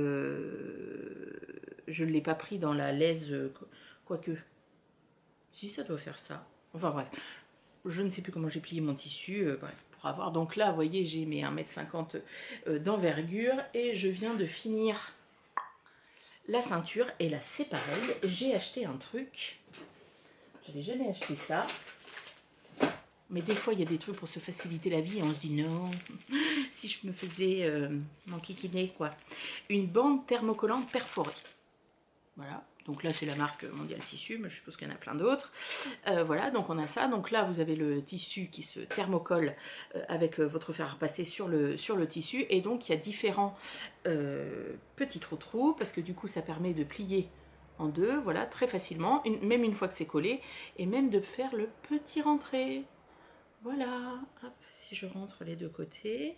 je ne l'ai pas pris dans la laise, quoique, si ça doit faire ça. Enfin bref, je ne sais plus comment j'ai plié mon tissu, bref, pour avoir. Donc là, vous voyez, j'ai mes 1,50 m d'envergure et je viens de finir la ceinture. Et là, c'est pareil, j'ai acheté un truc. J'avais jamais acheté ça. Mais des fois, il y a des trucs pour se faciliter la vie et on se dit non, si je me faisais m'enquiquiner, quoi. Une bande thermocollante perforée. Voilà, donc là, c'est la marque Mondial Tissu, mais je suppose qu'il y en a plein d'autres. Voilà, donc on a ça. Donc là, vous avez le tissu qui se thermocolle avec votre fer à repasser sur le tissu. Et donc, il y a différents petits trous, parce que du coup, ça permet de plier en deux, voilà, très facilement, même une fois que c'est collé, et même de faire le petit rentré. Voilà, hop, si je rentre les deux côtés,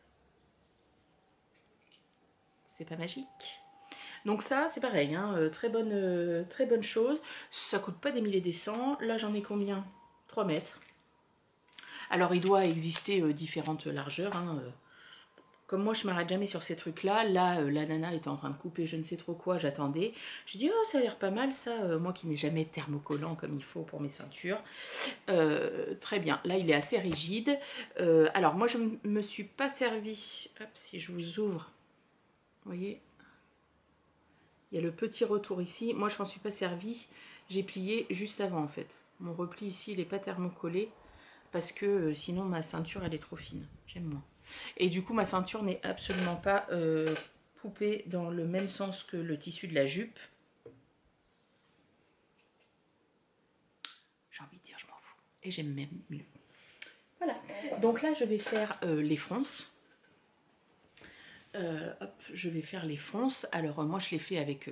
c'est pas magique. Donc ça, c'est pareil, hein, très bonne chose. Ça coûte pas des milliers des cents. Là, j'en ai combien? 3 mètres. Alors, il doit exister différentes largeurs, hein, comme moi je m'arrête jamais sur ces trucs là, la nana était en train de couper je ne sais trop quoi, j'attendais. J'ai dit oh ça a l'air pas mal ça, moi qui n'ai jamais thermocollant comme il faut pour mes ceintures. Très bien, là il est assez rigide. Alors moi je ne me suis pas servi, hop, si je vous ouvre, vous voyez, il y a le petit retour ici, moi je m'en suis pas servi, j'ai plié juste avant en fait. Mon repli ici il n'est pas thermocollé parce que sinon ma ceinture elle est trop fine, j'aime moins. Et du coup ma ceinture n'est absolument pas coupée dans le même sens que le tissu de la jupe. J'ai envie de dire je m'en fous. Et j'aime même mieux. Voilà. Donc là je vais faire les fronces. Hop, je vais faire les fronces. Alors moi je les fais avec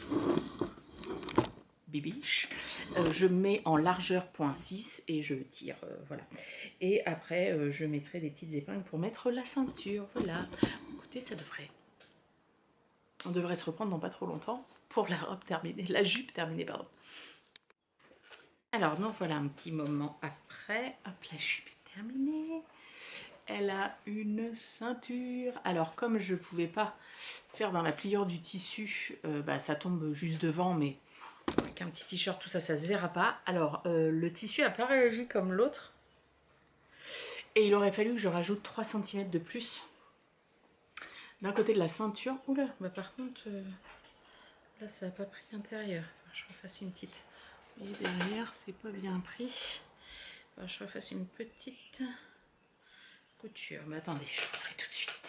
Bibiche. Je mets en largeur 0,6 et je tire, voilà. Et après je mettrai des petites épingles pour mettre la ceinture, voilà. Écoutez, ça devrait... On devrait se reprendre dans pas trop longtemps pour la robe terminée, la jupe terminée, pardon. Alors, donc voilà un petit moment après. Hop, la jupe est terminée. Elle a une ceinture. Alors, comme je ne pouvais pas faire dans la pliure du tissu, ça tombe juste devant, mais avec un petit t-shirt, tout ça, ça se verra pas. Alors, le tissu n'a pas réagi comme l'autre. Et il aurait fallu que je rajoute 3 cm de plus d'un côté de la ceinture. Oula, bah par contre, là, ça n'a pas pris l'intérieur. Je refasse une petite... Et derrière, c'est pas bien pris. Je refasse une petite... couture. Mais attendez, je le fais tout de suite.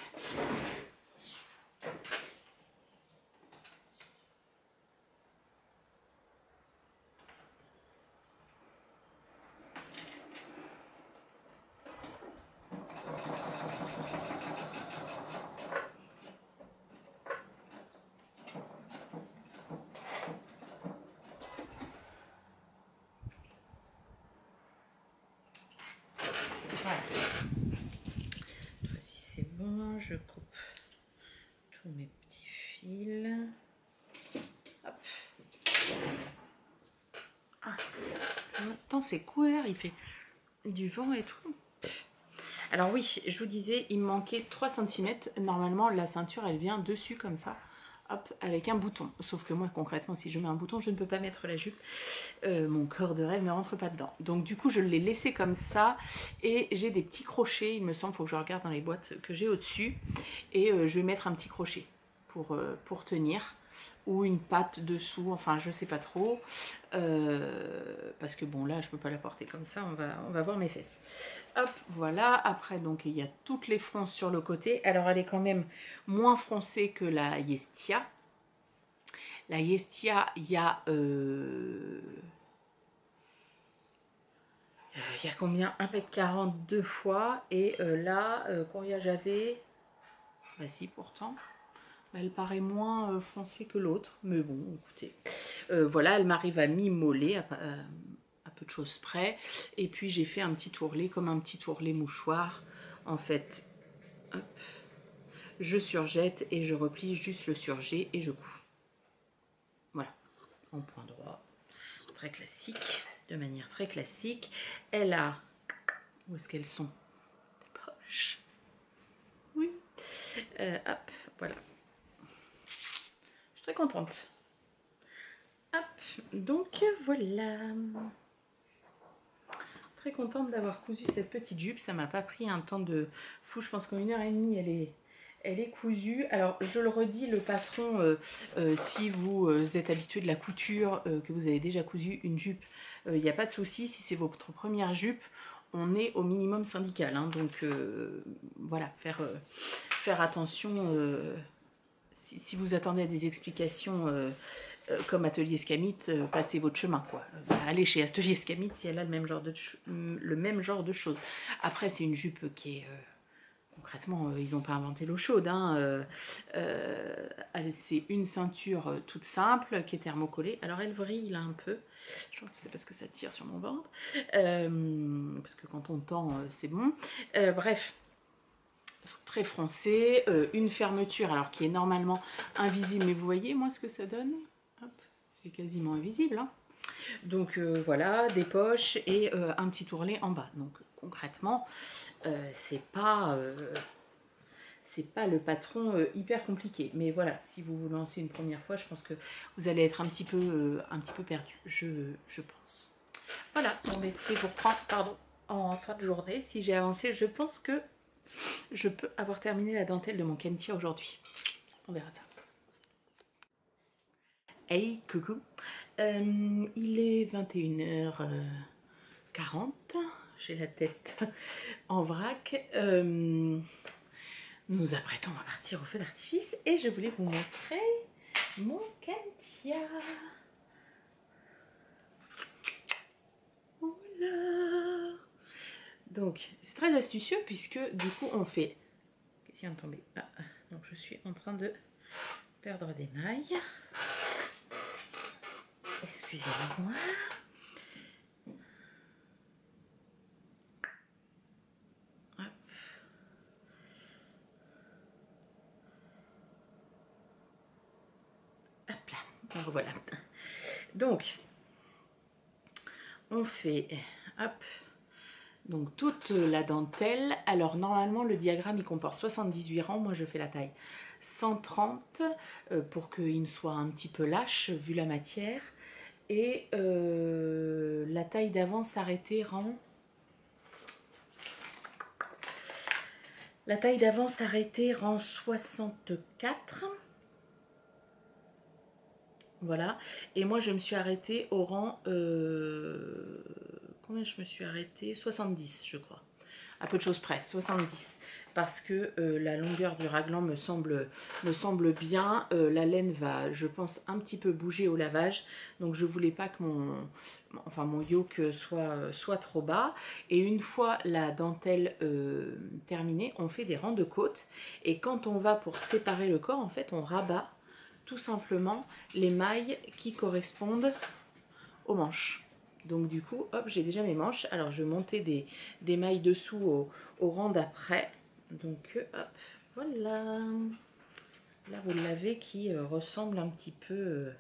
Voilà. Voici, c'est bon. Je coupe tous mes petits fils. Hop. Ah. Maintenant, c'est couvert. Il fait du vent et tout. Alors oui, je vous disais, il me manquait 3 cm. Normalement, la ceinture, elle vient dessus comme ça. Hop, avec un bouton. Sauf que moi, concrètement, si je mets un bouton, je ne peux pas mettre la jupe. Mon corps de rêve ne rentre pas dedans. Donc du coup, je l'ai laissé comme ça. Et j'ai des petits crochets, il me semble, il faut que je regarde dans les boîtes que j'ai au-dessus. Et je vais mettre un petit crochet pour tenir. Ou une patte dessous, enfin je sais pas trop. Parce que bon, là, je peux pas la porter comme ça, on va voir mes fesses. Hop, voilà. Après, donc, il y a toutes les fronces sur le côté. Alors, elle est quand même moins froncée que la Yestia. La Yestia, il y a combien? 1,40 m 2 fois. Et là, combien j'avais? Bah si, pourtant. Elle paraît moins foncée que l'autre. Mais bon, écoutez. Voilà, elle m'arrive à mi-mollet, à peu de choses près. Et puis, j'ai fait un petit ourlet, comme un petit ourlet mouchoir. En fait, hop, je surjette et je replie juste le surjet et je couds. Voilà, en point droit. Très classique, de manière très classique. Elle a... Où est-ce qu'elles sont? Des poches. Oui. Hop, voilà. Je suis très contente. Hop, donc voilà. Très contente d'avoir cousu cette petite jupe. Ça m'a pas pris un temps de fou. Je pense qu'en 1h30, elle est cousue. Alors, je le redis, le patron, si vous êtes habitué de la couture, que vous avez déjà cousu une jupe, il n'y a pas de souci. Si c'est votre première jupe, on est au minimum syndical. Hein, donc, voilà, faire attention. Si vous attendez à des explications comme Atelier Scamit, passez votre chemin, quoi. Allez chez Atelier Scamit si elle a le même genre de choses. Après, c'est une jupe qui est... concrètement, ils n'ont pas inventé l'eau chaude. Hein, c'est une ceinture toute simple qui est thermocollée. Alors, elle vrille là un peu. Je pense que c'est parce que ça tire sur mon ventre. Parce que quand on tend, c'est bon. Bref. Très froncé, une fermeture alors qui est normalement invisible, mais vous voyez moi ce que ça donne, c'est quasiment invisible, hein. Donc voilà, des poches et un petit ourlet en bas. Donc concrètement, c'est pas le patron hyper compliqué, mais voilà, si vous vous lancez une première fois, je pense que vous allez être un petit peu perdu, je pense. Voilà, bon écoutez, je vous reprends, pardon, en fin de journée. Si j'ai avancé, je pense que je peux avoir terminé la dentelle de mon Kentia aujourd'hui. On verra ça. Hey, coucou. Il est 21h40. J'ai la tête en vrac. Nous apprêtons à partir au feu d'artifice et je voulais vous montrer mon Kentia. Voilà. Donc, c'est très astucieux puisque du coup, on fait... Qu'est-ce qui vient de tomber? Ah, donc je suis en train de perdre des mailles. Excusez-moi. Hop là. Donc voilà. Donc, on fait, hop, donc toute la dentelle. Alors normalement le diagramme il comporte 78 rangs, moi je fais la taille 130 pour qu'il soit un petit peu lâche vu la matière. Et la taille d'avant s'arrêtait rang... La taille d'avant s'arrêtait rang 64. Voilà. Et moi je me suis arrêtée au rang... combien je me suis arrêtée? 70 je crois. à peu de choses près, 70. Parce que la longueur du raglan me semble bien. La laine va, je pense, un petit peu bouger au lavage. Donc je voulais pas que mon yoke soit trop bas. Et une fois la dentelle terminée, on fait des rangs de côte. Et quand on va pour séparer le corps, en fait, on rabat tout simplement les mailles qui correspondent aux manches. Donc du coup, hop, j'ai déjà mes manches. Alors je vais monter des mailles dessous au rang d'après. Donc hop, voilà. Là vous l'avez qui ressemble un petit peu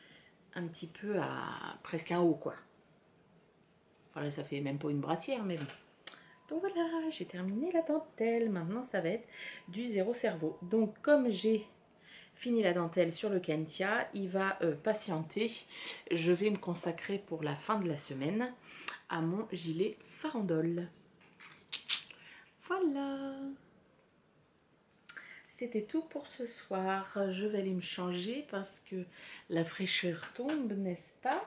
à presque un haut quoi. Enfin là ça fait même pas une brassière mais bon. Donc voilà, j'ai terminé la dentelle. Maintenant ça va être du zéro cerveau. Donc comme j'ai fini la dentelle sur le Kentia, il va patienter. Je vais me consacrer pour la fin de la semaine à mon gilet farandole. Voilà. C'était tout pour ce soir. Je vais aller me changer parce que la fraîcheur tombe, n'est-ce pas?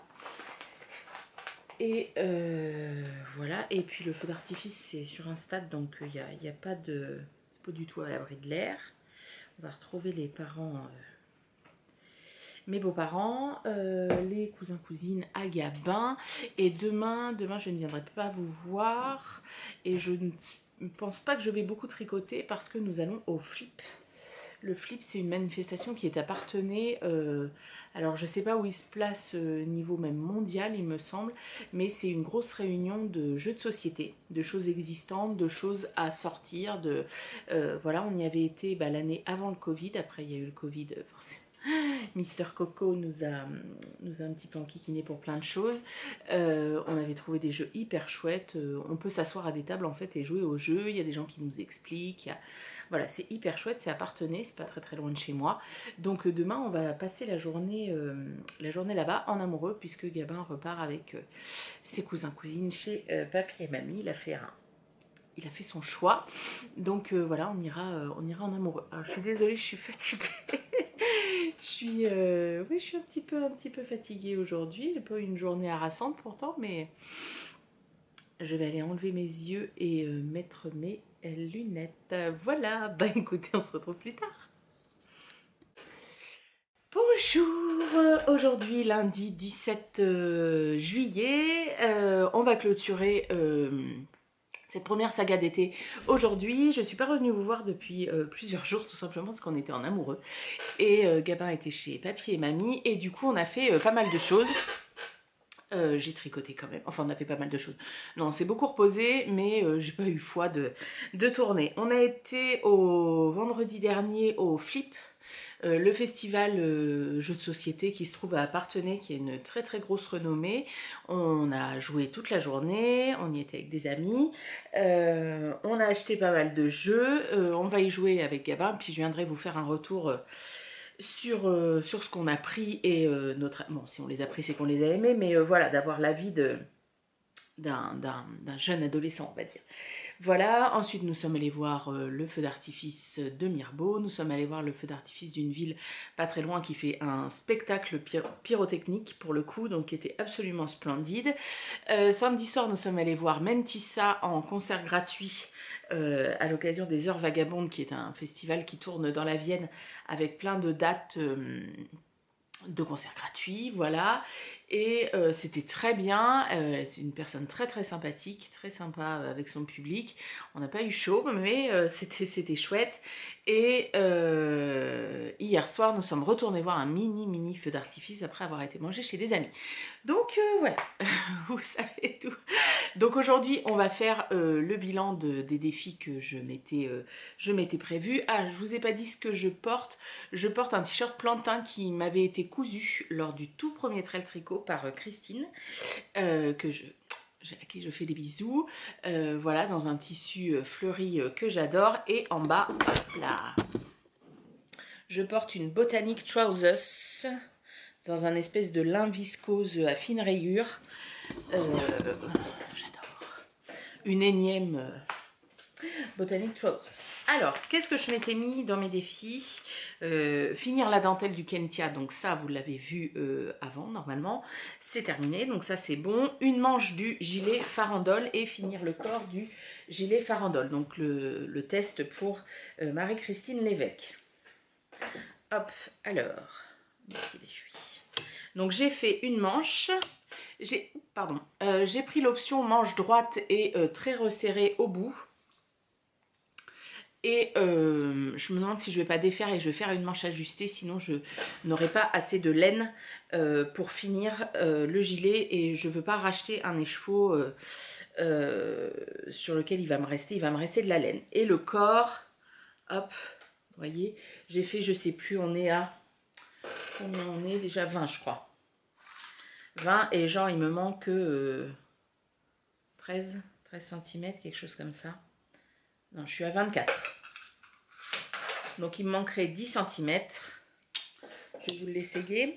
Et voilà. Et puis le feu d'artifice, c'est sur un stade, donc il n'y a pas de... pas du tout à l'abri de l'air. On va retrouver les parents... mes beaux-parents, les cousins-cousines à Gabin. Et demain, je ne viendrai pas vous voir. Et je ne pense pas que je vais beaucoup tricoter parce que nous allons au flip. Le flip, c'est une manifestation qui est à Parthenay. Alors, je ne sais pas où il se place niveau même mondial, il me semble. Mais c'est une grosse réunion de jeux de société, de choses existantes, de choses à sortir. Voilà, on y avait été l'année avant le Covid. Après, il y a eu le Covid, forcément. Mister Coco nous a un petit peu enquiquiné pour plein de choses. On avait trouvé des jeux hyper chouettes. On peut s'asseoir à des tables en fait et jouer aux jeux. Il y a des gens qui nous expliquent. Voilà, c'est hyper chouette. C'est à Parthenay, c'est pas très très loin de chez moi. Donc demain, on va passer la journée là-bas en amoureux puisque Gabin repart avec ses cousins-cousines chez papy et mamie. Il a fait son choix. Donc voilà, on ira en amoureux. Alors, je suis désolée, je suis fatiguée. Oui, je suis un petit peu fatiguée aujourd'hui. J'ai pas eu une journée harassante pourtant, mais je vais aller enlever mes yeux et mettre mes lunettes. Voilà, bah écoutez, on se retrouve plus tard. Bonjour, aujourd'hui lundi 17 juillet, on va clôturer cette première saga d'été aujourd'hui. Je ne suis pas revenue vous voir depuis plusieurs jours, tout simplement parce qu'on était en amoureux. Et Gabin était chez papy et mamie. Et du coup, on a fait pas mal de choses. J'ai tricoté quand même. Enfin, on a fait pas mal de choses. Non, on s'est beaucoup reposé, mais j'ai pas eu foi de tourner. On a été vendredi dernier au Flip. Le festival jeux de société qui se trouve à Parthenay, qui a une très très grosse renommée. On a joué toute la journée, on y était avec des amis, on a acheté pas mal de jeux, on va y jouer avec Gabin, puis je viendrai vous faire un retour sur ce qu'on a pris et bon, si on les a pris c'est qu'on les a aimés, mais voilà, d'avoir l'avis d'un jeune adolescent, on va dire. Voilà, ensuite nous sommes allés voir le feu d'artifice de Mirbeau, nous sommes allés voir le feu d'artifice d'une ville pas très loin qui fait un spectacle pyrotechnique pour le coup, donc qui était absolument splendide. Samedi soir nous sommes allés voir Mentissa en concert gratuit à l'occasion des Heures Vagabondes, qui est un festival qui tourne dans la Vienne avec plein de dates de concerts gratuits, voilà. Et c'était très bien, c'est une personne très très sympathique, très sympa avec son public. On n'a pas eu chaud, mais c'était chouette. Et hier soir, nous sommes retournés voir un mini feu d'artifice après avoir été mangé chez des amis. Donc voilà, vous savez tout. Donc aujourd'hui, on va faire le bilan des défis que je m'étais prévu. Ah, je vous ai pas dit ce que je porte. Je porte un t-shirt plantain qui m'avait été cousu lors du tout premier trail tricot par Christine, à qui je fais des bisous. Voilà, dans un tissu fleuri que j'adore. Et en bas, hop là, je porte une Botanic Trousers dans un espèce de lin viscose à fine rayure. J'adore. Une énième Botanic Trousers. Alors, qu'est-ce que je m'étais mis dans mes défis? Finir la dentelle du Kentia, donc ça, vous l'avez vu avant, normalement. C'est terminé, donc ça, c'est bon. Une manche du gilet farandole et finir le corps du gilet farandole. Donc, le test pour Marie-Christine Lévesque. Hop, alors, donc j'ai fait une manche. J'ai pris l'option manche droite et très resserrée au bout. Et je me demande si je ne vais pas défaire et je vais faire une manche ajustée, sinon je n'aurai pas assez de laine pour finir le gilet et je ne veux pas racheter un écheveau sur lequel il va me rester de la laine. Et le corps, hop, vous voyez, j'ai fait, je sais plus, on est à combien on est déjà 20 je crois. 20 et genre il me manque 13 cm, quelque chose comme ça. Non, je suis à 24. Donc, il me manquerait 10 cm. Je vais vous l'essayer.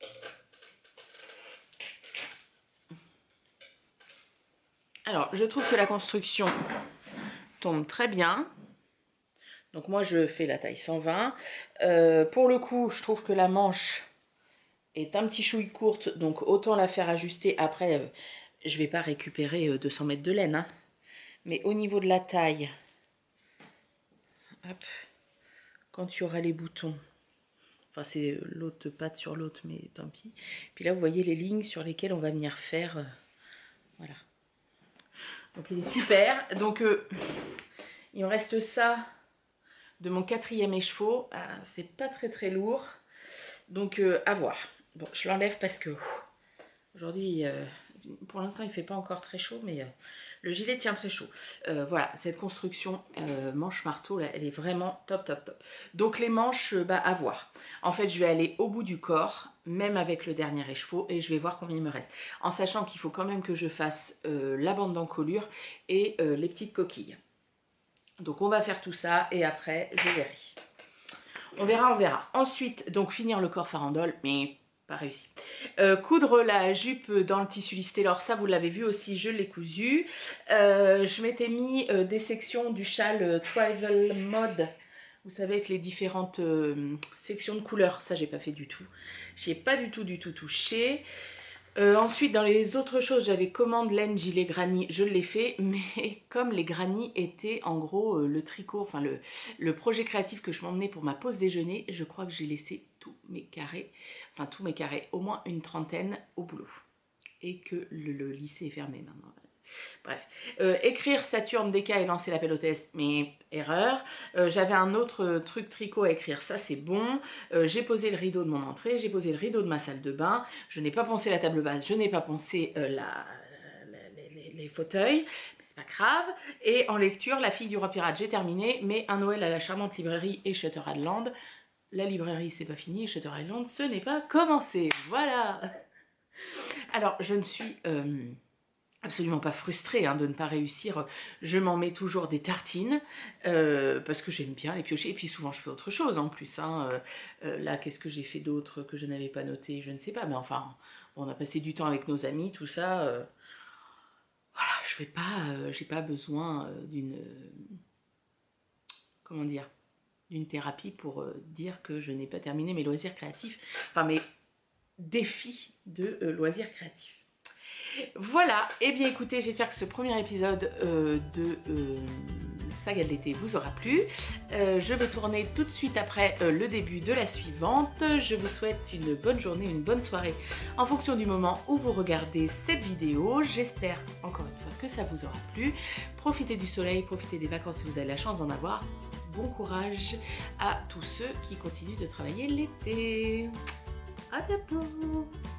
Alors, je trouve que la construction tombe très bien. Donc, moi, je fais la taille 120. Pour le coup, je trouve que la manche est un petit chouille courte. Donc, autant la faire ajuster. Après, je ne vais pas récupérer 200 mètres de laine. Hein. Mais au niveau de la taille... Hop, quand il y aura les boutons, enfin c'est l'autre patte sur l'autre, mais tant pis. Puis là vous voyez les lignes sur lesquelles on va venir faire, voilà. Donc il est super. Donc il me reste ça de mon 4e écheveau. Ah, c'est pas très lourd, donc à voir. Bon, je l'enlève parce que aujourd'hui, pour l'instant il fait pas encore très chaud, mais le gilet tient très chaud. Voilà, cette construction manche marteau, là, elle est vraiment top. Donc les manches, à voir. En fait, je vais aller au bout du corps, même avec le dernier écheveau, et je vais voir combien il me reste. En sachant qu'il faut quand même que je fasse la bande d'encolure et les petites coquilles. Donc on va faire tout ça, et après, je verrai. On verra. Ensuite, donc finir le corps farandole, mais... pas réussi. Coudre la jupe dans le tissu listé, alors ça vous l'avez vu aussi, je l'ai cousu. Je m'étais mis des sections du châle Travel Mode, vous savez, avec les différentes sections de couleurs. Ça j'ai pas fait du tout, j'ai pas du tout touché. Ensuite dans les autres choses, j'avais commande laine gilet granny, je l'ai fait, mais comme les granny étaient en gros le tricot, enfin le projet créatif que je m'emmenais pour ma pause déjeuner, je crois que j'ai laissé tous mes carrés, au moins une trentaine au boulot. Et que le lycée est fermé maintenant. Bref, écrire Saturne DK et lancer l'appel au test, mais erreur. J'avais un autre truc tricot à écrire, ça c'est bon. J'ai posé le rideau de mon entrée, j'ai posé le rideau de ma salle de bain. Je n'ai pas poncé la table basse, je n'ai pas poncé les fauteuils. Pas grave. Et en lecture, La fille du roi pirate, j'ai terminé, mais Un Noël à la charmante librairie et Shutter Island. La librairie, c'est pas fini, et Shutter Island, ce n'est pas commencé. Voilà. Alors, je ne suis absolument pas frustrée de ne pas réussir. Je m'en mets toujours des tartines, parce que j'aime bien les piocher, et puis souvent je fais autre chose en plus. Là, qu'est-ce que j'ai fait d'autre que je n'avais pas noté? Je ne sais pas, mais enfin, on a passé du temps avec nos amis, tout ça... voilà, je vais pas, j'ai pas besoin d'une, comment dire, d'une thérapie pour dire que je n'ai pas terminé mes loisirs créatifs, enfin mes défis de loisirs créatifs. Voilà, et bien écoutez, j'espère que ce premier épisode de Saga de l'été vous aura plu. Je vais tourner tout de suite après le début de la suivante. Je vous souhaite une bonne journée, une bonne soirée en fonction du moment où vous regardez cette vidéo. J'espère encore une fois que ça vous aura plu. Profitez du soleil, profitez des vacances si vous avez la chance d'en avoir. Bon courage à tous ceux qui continuent de travailler l'été. À bientôt!